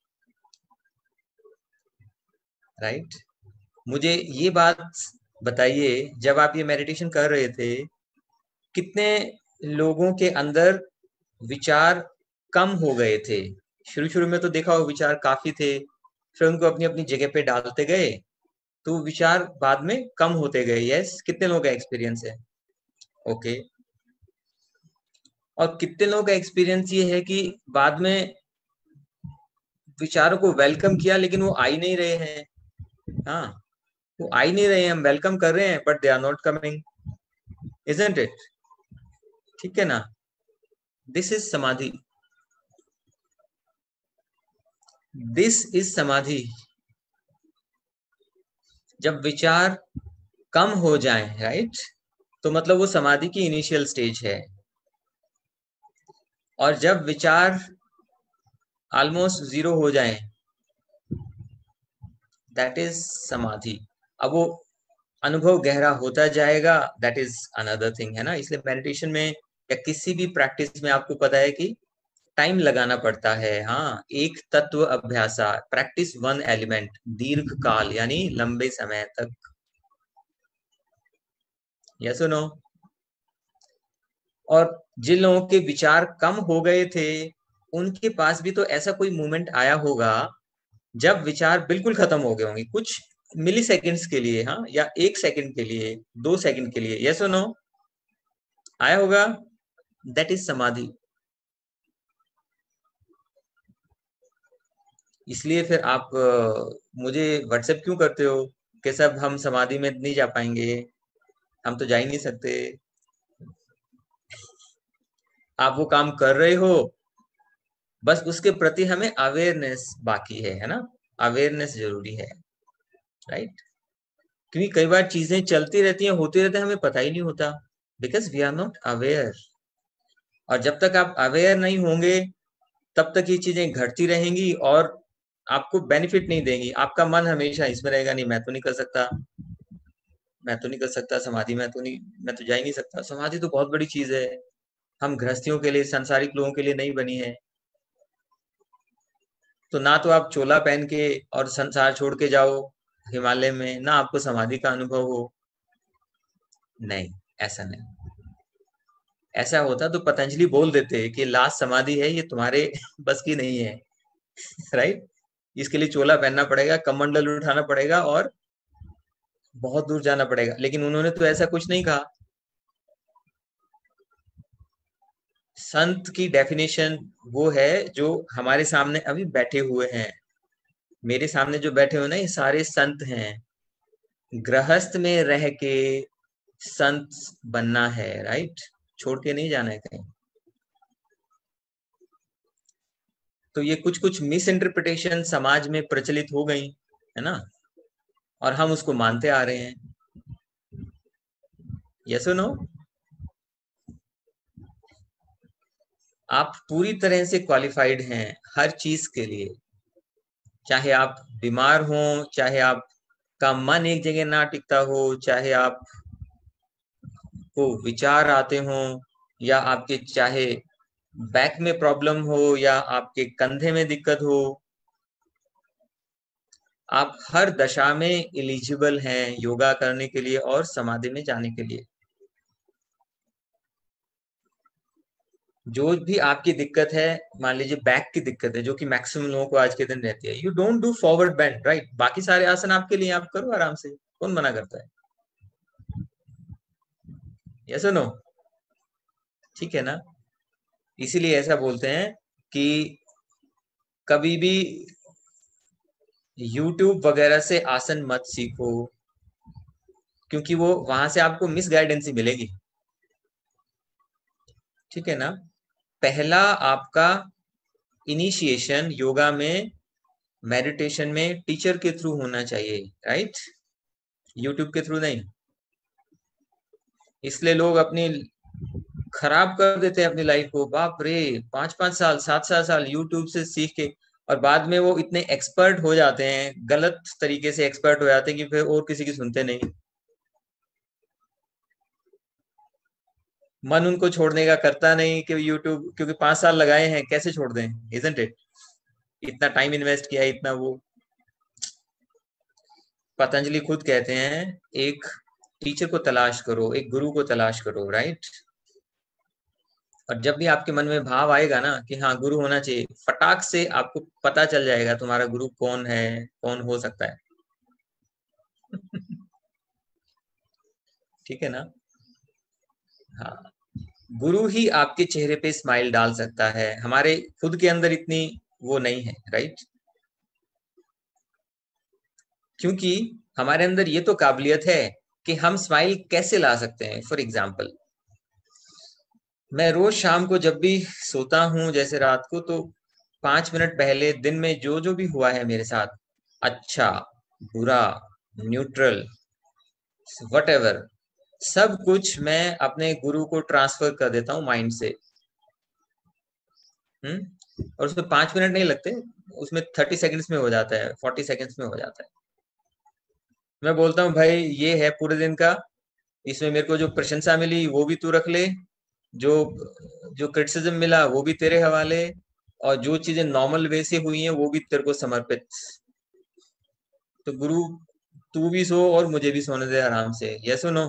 राइट? मुझे ये बात बताइए, जब आप ये मेडिटेशन कर रहे थे, कितने लोगों के अंदर विचार कम हो गए थे? शुरू शुरू में तो देखा हो विचार काफी थे, फिर उनको अपनी अपनी जगह पे डालते गए, तो विचार बाद में कम होते गए। यस, कितने लोगों का एक्सपीरियंस है? ओके। और कितने लोगों का एक्सपीरियंस ये है कि बाद में विचारों को वेलकम किया लेकिन वो आ ही नहीं रहे हैं? हाँ, वो आ ही नहीं रहे हैं, हम वेलकम कर रहे हैं but they are not coming, isn't it? ठीक है ना? This is samadhi, this is samadhi. जब विचार कम हो जाए, राइट, तो मतलब वो समाधि की इनिशियल स्टेज है। और जब विचार ऑलमोस्ट जीरो हो जाए, दैट इज समाधि। अब वो अनुभव गहरा होता जाएगा, दैट इज अनदर थिंग, है ना? इसलिए मेडिटेशन में या किसी भी प्रैक्टिस में आपको पता है कि टाइम लगाना पड़ता है। हाँ, एक तत्व अभ्यासा, प्रैक्टिस वन एलिमेंट, दीर्घ काल यानी लंबे समय तक। यस और नो? और जिन लोगों के विचार कम हो गए थे, उनके पास भी तो ऐसा कोई मोमेंट आया होगा जब विचार बिल्कुल खत्म हो गए होंगे, कुछ मिली सेकेंड्स के लिए, हाँ, या 1 सेकंड के लिए, 2 सेकंड के लिए। यस और नो? आया होगा। दैट इज समाधि। इसलिए फिर आप मुझे व्हाट्सएप क्यों करते हो कि सब हम समाधि में नहीं जा पाएंगे? हम तो जा ही नहीं सकते। आप वो काम कर रहे हो, बस उसके प्रति हमें अवेयरनेस बाकी है ना? अवेयरनेस जरूरी है, राइट? क्योंकि कई बार चीजें चलती रहती हैं, होती रहती हैं, हमें पता ही नहीं होता, because we are not aware. और जब तक आप अवेयर नहीं होंगे, तब तक ये चीजें घटती रहेंगी और आपको बेनिफिट नहीं देंगी। आपका मन हमेशा इसमें रहेगा, नहीं मैं तो नहीं कर सकता, मैं तो नहीं कर सकता समाधि, मैं तो नहीं, मैं तो जा ही नहीं सकता। समाधि तो बहुत बड़ी चीज है, हम गृहस्थियों के लिए, सांसारिक लोगों के लिए नहीं बनी है। तो ना तो आप चोला पहन के और संसार छोड़ के जाओ हिमालय में, ना आपको समाधि का अनुभव हो। नहीं, ऐसा नहीं। ऐसा होता तो पतंजलि बोल देते कि लास्ट समाधि है, ये तुम्हारे बस की नहीं है। राइट। इसके लिए चोला पहनना पड़ेगा, कमंडल उठाना पड़ेगा और बहुत दूर जाना पड़ेगा। लेकिन उन्होंने तो ऐसा कुछ नहीं कहा। संत की डेफिनेशन वो है जो हमारे सामने अभी बैठे हुए हैं। मेरे सामने जो बैठे हुए ना, ये सारे संत हैं। गृहस्थ में रह के संत बनना है, राइट। छोड़ के नहीं जाना है कहीं। तो ये कुछ कुछ मिस इंटरप्रिटेशन समाज में प्रचलित हो गई है ना, और हम उसको मानते आ रहे हैं। यस और नो? आप पूरी तरह से क्वालिफाइड हैं हर चीज के लिए। चाहे आप बीमार हो, चाहे आपका मन एक जगह ना टिकता हो, चाहे आप को विचार आते हो, या आपके चाहे बैक में प्रॉब्लम हो, या आपके कंधे में दिक्कत हो, आप हर दशा में एलिजिबल हैं योगा करने के लिए और समाधि में जाने के लिए। जो भी आपकी दिक्कत है, मान लीजिए बैक की दिक्कत है, जो कि मैक्सिमम लोगों को आज के दिन रहती है, you don't do forward bend, right. बाकी सारे आसन आपके लिए, आप करो आराम से, कौन मना करता है? यस और नो? ठीक है ना। इसीलिए ऐसा बोलते हैं कि कभी भी YouTube वगैरह से आसन मत सीखो, क्योंकि वो वहां से आपको मिस गाइडेंस ही मिलेगी। ठीक है ना। पहला आपका इनिशिएशन योगा में, मेडिटेशन में टीचर के थ्रू होना चाहिए, राइट। यूट्यूब के थ्रू नहीं। इसलिए लोग अपनी खराब कर देते हैं अपनी लाइफ को। बाप रे, 5-5 साल 7-7 साल यूट्यूब से सीख के, और बाद में वो इतने एक्सपर्ट हो जाते हैं, गलत तरीके से एक्सपर्ट हो जाते हैं कि फिर और किसी की सुनते नहीं। मन उनको छोड़ने का करता नहीं कि यूट्यूब, क्योंकि 5 साल लगाए हैं, कैसे छोड़ दें, इजंट इट। इतना टाइम इन्वेस्ट किया, इतना वो। पतंजलि खुद कहते हैं एक टीचर को तलाश करो, एक गुरु को तलाश करो, राइट। और जब भी आपके मन में भाव आएगा ना कि हाँ गुरु होना चाहिए, फटाक से आपको पता चल जाएगा तुम्हारा गुरु कौन है, कौन हो सकता है। ठीक है ना। हाँ, गुरु ही आपके चेहरे पे स्माइल डाल सकता है, हमारे खुद के अंदर इतनी वो नहीं है, राइट। क्योंकि हमारे अंदर ये तो काबिलियत है कि हम स्माइल कैसे ला सकते हैं। फॉर एग्जाम्पल, मैं रोज शाम को जब भी सोता हूँ, जैसे रात को, तो 5 मिनट पहले दिन में जो जो भी हुआ है मेरे साथ, अच्छा, बुरा, न्यूट्रल, वट, सब कुछ मैं अपने गुरु को ट्रांसफर कर देता हूँ माइंड से। और उसमें 5 मिनट नहीं लगते, उसमें 30 सेकंड्स में हो जाता है, 40 सेकंड्स में हो जाता है। मैं बोलता हूँ भाई ये है पूरे दिन का, इसमें मेरे को जो प्रशंसा मिली वो भी तू रख ले, जो जो क्रिटिसिज्म मिला वो भी तेरे हवाले, और जो चीजें नॉर्मल वे से हुई हैं वो भी तेरे को समर्पित। तो गुरु, तू भी सो और मुझे भी सोने दे आराम से। यस और no?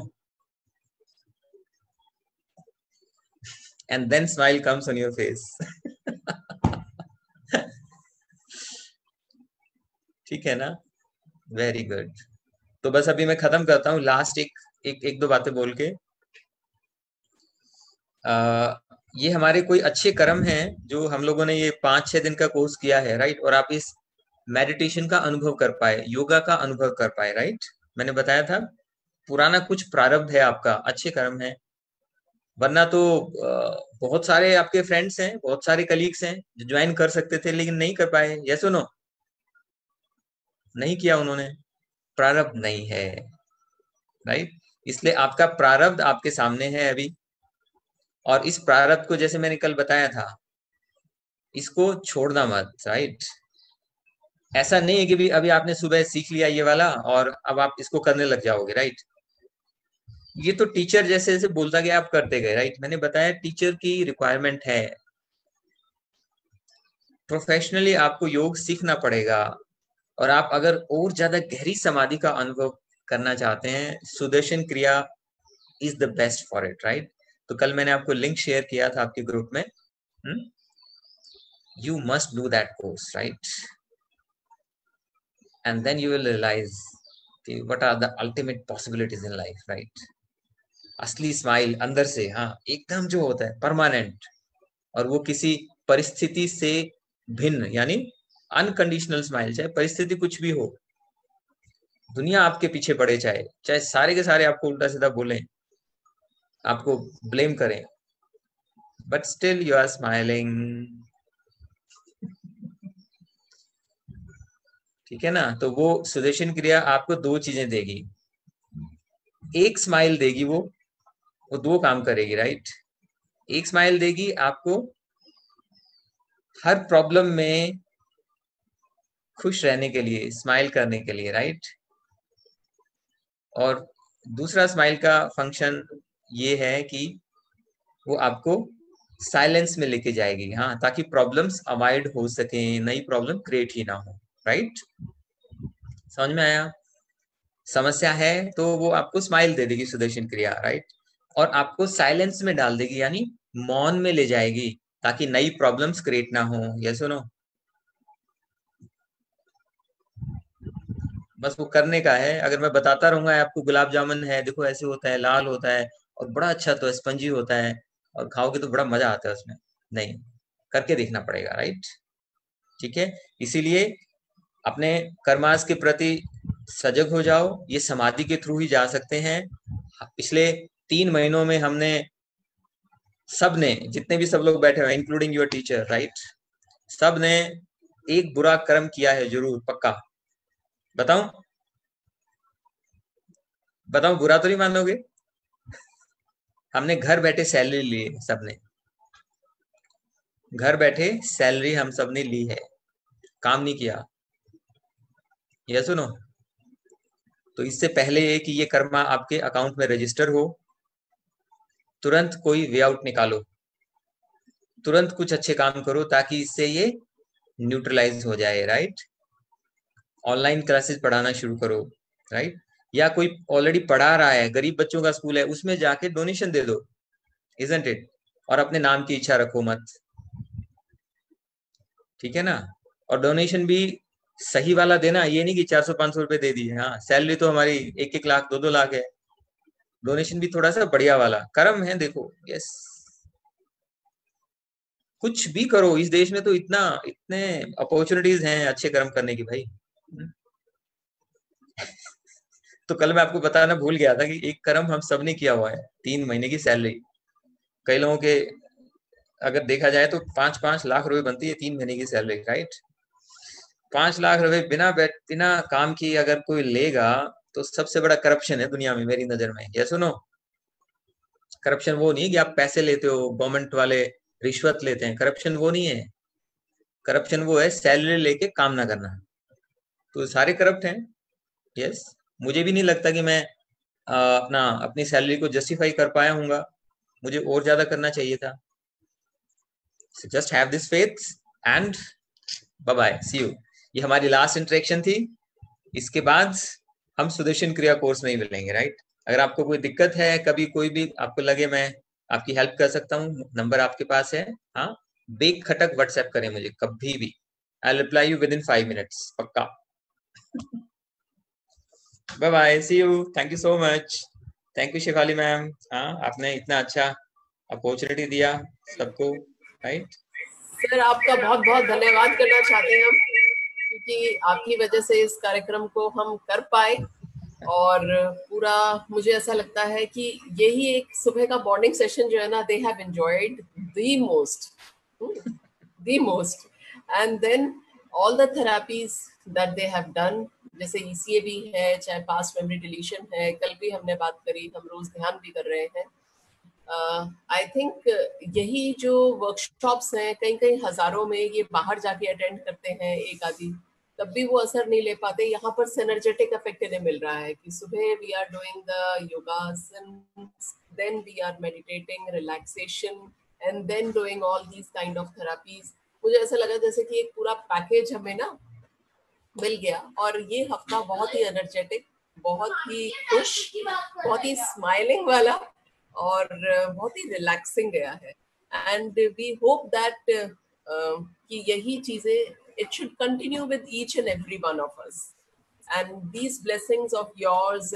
And then smile comes on your face. ठीक है ना। Very good. तो बस अभी मैं खत्म करता हूँ, लास्ट एक दो बातें बोल के। ये हमारे कोई अच्छे कर्म हैं जो हम लोगों ने ये 5-6 दिन का कोर्स किया है, राइट। और आप इस मेडिटेशन का अनुभव कर पाए, योगा का अनुभव कर पाए, राइट। मैंने बताया था पुराना कुछ प्रारब्ध है आपका, अच्छे कर्म है। वरना तो बहुत सारे आपके फ्रेंड्स हैं, बहुत सारे कलीग्स हैं जो ज्वाइन कर सकते थे लेकिन नहीं कर पाए। यस और नो? नहीं किया उन्होंने, प्रारब्ध नहीं है, राइट। इसलिए आपका प्रारब्ध आपके सामने है अभी, और इस प्रारब्ध को, जैसे मैंने कल बताया था, इसको छोड़ना मत, राइट। ऐसा नहीं है कि भी अभी आपने सुबह सीख लिया ये वाला और अब आप इसको करने लग जाओगे, राइट। ये तो टीचर जैसे जैसे बोलता गया आप करते गए, राइट। मैंने बताया टीचर की रिक्वायरमेंट है। प्रोफेशनली आपको योग सीखना पड़ेगा, और आप अगर और ज्यादा गहरी समाधि का अनुभव करना चाहते हैं, Sudarshan Kriya is the best for it, right? तो कल मैंने आपको लिंक शेयर किया था आपके ग्रुप में. You must do that course, right? And then you will realize what are the ultimate possibilities in life, right? असली स्माइल अंदर से, हाँ, एकदम जो होता है परमानेंट, और वो किसी परिस्थिति से भिन्न, यानी अनकंडीशनल स्माइल. चाहे परिस्थिति कुछ भी हो, दुनिया आपके पीछे पड़े, चाहे चाहे सारे के सारे आपको उल्टा सीधा बोलें, आपको ब्लेम करें, but still you are smiling. ठीक है ना? तो वो सुदर्शन क्रिया आपको दो चीजें देगी. एक स्माइल देगी, वो दो काम करेगी, राइट? एक स्माइल देगी आपको हर प्रॉब्लम में खुश रहने के लिए, स्माइल करने के लिए, राइट? और दूसरा स्माइल का फंक्शन ये है कि वो आपको साइलेंस में लेके जाएगी, हाँ, ताकि प्रॉब्लम्स अवॉइड हो सके, नई प्रॉब्लम क्रिएट ही ना हो, राइट? समझ में आया? समस्या है तो वो आपको स्माइल दे देगी सुदर्शन क्रिया, राइट? और आपको साइलेंस में डाल देगी, यानी मौन में ले जाएगी, ताकि नई प्रॉब्लम्स क्रिएट ना हो. ये सुनो, बस वो करने का है. अगर मैं बताता रहूंगा आपको गुलाब जामुन है, देखो ऐसे होता है, लाल होता है, और बड़ा अच्छा तो स्पंजी होता है, और खाओगे तो बड़ा मजा आता है उसमें. नहीं, करके देखना पड़ेगा, राइट? ठीक है, इसीलिए अपने कर्मास के प्रति सजग हो जाओ. ये समाधि के थ्रू ही जा सकते हैं. पिछले 3 महीनों में हमने सब ने, जितने भी सब लोग बैठे हुए, इंक्लूडिंग योर टीचर, राइट, सब ने एक बुरा कर्म किया है जरूर, पक्का. बताऊं? बताऊं, बुरा तो नहीं मानोगे? हमने घर बैठे सैलरी ली है, सबने घर बैठे सैलरी हम सबने ली है, काम नहीं किया. ये सुनो, तो इससे पहले कि ये कर्मा आपके अकाउंट में रजिस्टर हो, तुरंत कोई वे आउट निकालो, तुरंत कुछ अच्छे काम करो, ताकि इससे ये न्यूट्रलाइज हो जाए, राइट? ऑनलाइन क्लासेस पढ़ाना शुरू करो, राइट? या कोई ऑलरेडी पढ़ा रहा है, गरीब बच्चों का स्कूल है, उसमें जाके डोनेशन दे दो, इजंट इट? और अपने नाम की इच्छा रखो मत, ठीक है ना? और डोनेशन भी सही वाला देना, ये नहीं कि 400-500 रुपए दे दिए. हाँ, सैलरी तो हमारी 1-1 लाख 2-2 लाख है. डोनेशन भी थोड़ा सा बढ़िया वाला. कर्म है, देखो. यस, कुछ भी करो. इस देश में तो इतने अपॉर्चुनिटीज हैं अच्छे कर्म करने की, भाई. तो कल मैं आपको बताना भूल गया था कि एक कर्म हम सब ने किया हुआ है, 3 महीने की सैलरी. कई लोगों के अगर देखा जाए तो 5-5 लाख रुपए बनती है 3 महीने की सैलरी, राइट? 5 लाख रुपए बिना काम की अगर कोई लेगा, तो सबसे बड़ा करप्शन है दुनिया में मेरी नजर में. ये सुनो, करप्शन वो नहीं है कि आप पैसे लेते हो, गवर्नमेंट वाले रिश्वत लेते हैं. करप्शन वो नहीं है. करप्शन वो है सैलरी लेके काम ना करना. तो सारे करप्ट हैं. यस, मुझे भी नहीं लगता कि मैं अपनी सैलरी को जस्टिफाई कर पाया हूँगा. मुझे और ज्यादा करना चाहिए था. Just have this faith and bye bye, see you. ये हमारी लास्ट इंटरेक्शन थी. इसके बाद हम सुदर्शन क्रिया कोर्स में ही मिलेंगे, राइट? अगर आपको कोई दिक्कत है, कभी कोई भी आपको लगे मैं आपकी हेल्प कर सकता हूँ, नंबर आपके पास है. हाँ, बेखटक व्हाट्सएप करें मुझे कभी भी. I reply you within 5 minutes, पक्का. Bye bye, see you. Thank you so much. Thank you Shefali ma'am. हाँ, आपने इतना अच्छा अपॉर्चुनिटी दिया सबको, राइट? सर, आपका बहुत बहुत धन्यवाद करना चाहते हैं हम, क्योंकि आपकी वजह से इस कार्यक्रम को हम कर पाए. और पूरा मुझे ऐसा लगता है कि यही एक सुबह का बॉन्डिंग सेशन जो है ना, they have enjoyed the most. And then all the therapies that they have done, जैसे ECA भी है, चाहे पास्ट मेमोरी डिलीशन है, कल भी हमने बात करी, हम रोज ध्यान भी कर रहे हैं. आई थिंक यही जो वर्कशॉप्स हैं, कई कई हजारों में ये बाहर जाके अटेंड करते हैं एक आदि, तब भी वो असर नहीं ले पाते. यहाँ पर सिनर्जेटिक इफेक्ट इन्हें मिल रहा है कि सुबह we are doing the yogasanas, then we are meditating, relaxation, and then doing all these kind of therapies. मुझे ऐसा लगा जैसे कि एक पूरा पैकेज हमें ना मिल गया, और ये हफ्ता बहुत ही एनर्जेटिक, बहुत ही खुश, बहुत ही स्माइलिंग वाला और बहुत ही रिलैक्सिंग गया है। एंड वी होप दैट कि यही चीजें it should continue with each and every one of us, and these blessings of yours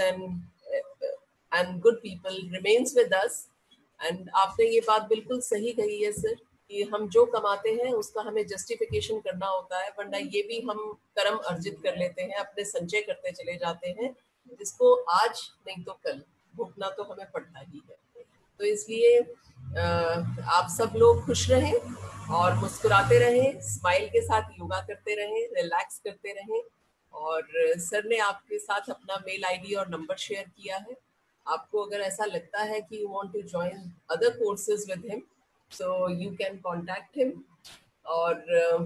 and good people remains with us. And आपने ये बात बिल्कुल सही कही है सर कि हम जो कमाते हैं उसका हमें जस्टिफिकेशन करना होता है, वरना ये भी हम कर्म अर्जित कर लेते हैं, अपने संचय करते चले जाते हैं, जिसको आज नहीं तो कल भुगतना तो हमें पड़ता ही है। तो इसलिए आप सब लोग खुश रहें और मुस्कुराते रहें, स्माइल के साथ योगा करते रहें, रिलैक्स करते रहें। और सर ने आपके साथ अपना मेल आईडी और नंबर शेयर किया है। आपको अगर ऐसा लगता है कि you want to join other courses with him, so you can contact him. और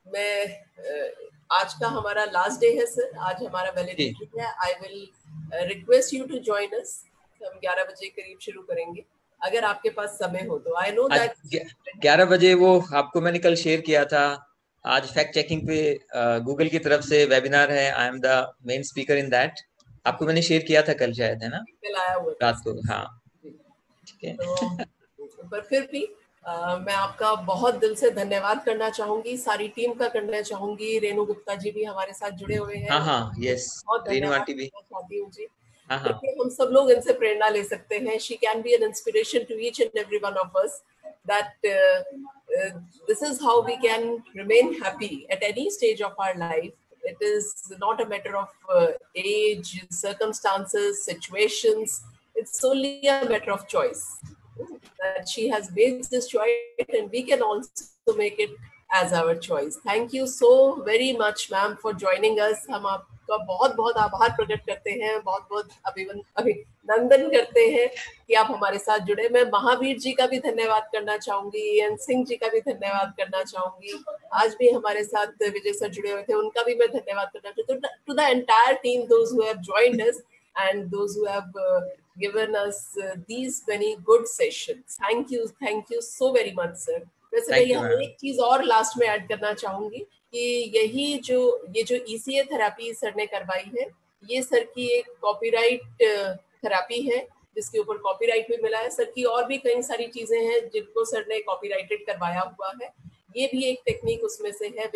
मैं आज का हमारा लास्ट डे है सर, आज हमारा वैलिडिटी है। I will request you to join us. हम 11 बजे करीब शुरू करेंगे, अगर आपके पास समय हो तो। आई नो दैट 11 बजे वो आपको मैंने कल शेयर किया था। आज फैक्ट चेकिंग पे गूगल की तरफ से वेबिनार है, I am the main speaker in that. आपको मैंने शेयर किया था कल शायद, है ना? कल आया हुआ रात को, हाँ ठीक है। तो पर फिर भी मैं आपका बहुत दिल से धन्यवाद करना चाहूंगी, सारी टीम का करना चाहूंगी। रेणु गुप्ता जी भी हमारे साथ जुड़े हुए हैं, हाँ यस, बहुत रेणु धन्यवाद आंटी भी। करना चाहती हूँ जी। हाँ देखिए हम सब लोग इनसे प्रेरणा ले सकते हैं। She can be an inspiration to each and every one of us, that this is how we can remain happy at any stage of our life. It is not a matter of age, circumstances, situations. It's only a matter of choice. That she has made this choice and we can also make it as our choice. Thank you so very much, ma'am, for joining us. हम आपका बहुत बहुत आभार प्रकट करते हैं, बहुत बहुत अभिनंदन करते हैं कि आप हमारे साथ जुड़े। मैं महावीर जी का भी धन्यवाद करना चाहूंगी, एन सिंह जी का भी धन्यवाद करना चाहूंगी। आज भी हमारे साथ विजय सर जुड़े हुए थे, उनका भी मैं धन्यवाद करना चाहती हूँ। To the entire team, those who have joined us and those who have given us these many good sessions. Thank you so very much, sir. वैसे मैं यहाँ एक चीज और लास्ट में ऐड करना चाहूंगी कि ये जो ECA थेरेपी सर ने करवाई है, ये सर की एक कॉपीराइट थेरेपी है, जिसके ऊपर कॉपीराइट भी मिला है। सर की और भी कई सारी चीजें हैं जिनको सर ने कॉपीराइटेड करवाया हुआ है। ये भी एक टेक्निक उसमें से है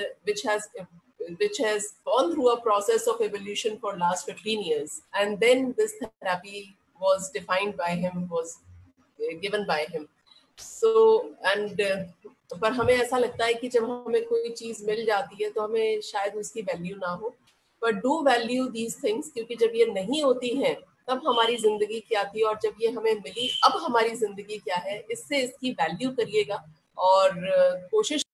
which has gone through a process of evolution for last 15 years, and then this therapy was defined by him, was given by him. So and पर हमें ऐसा लगता है कि जब हमें कोई चीज मिल जाती है तो हमें शायद उसकी वैल्यू ना हो, पर डू वैल्यू दीज थिंग्स, क्योंकि जब ये नहीं होती हैं तब हमारी जिंदगी क्या थी, और जब ये हमें मिली अब हमारी जिंदगी क्या है, इससे इसकी वैल्यू करिएगा और कोशिश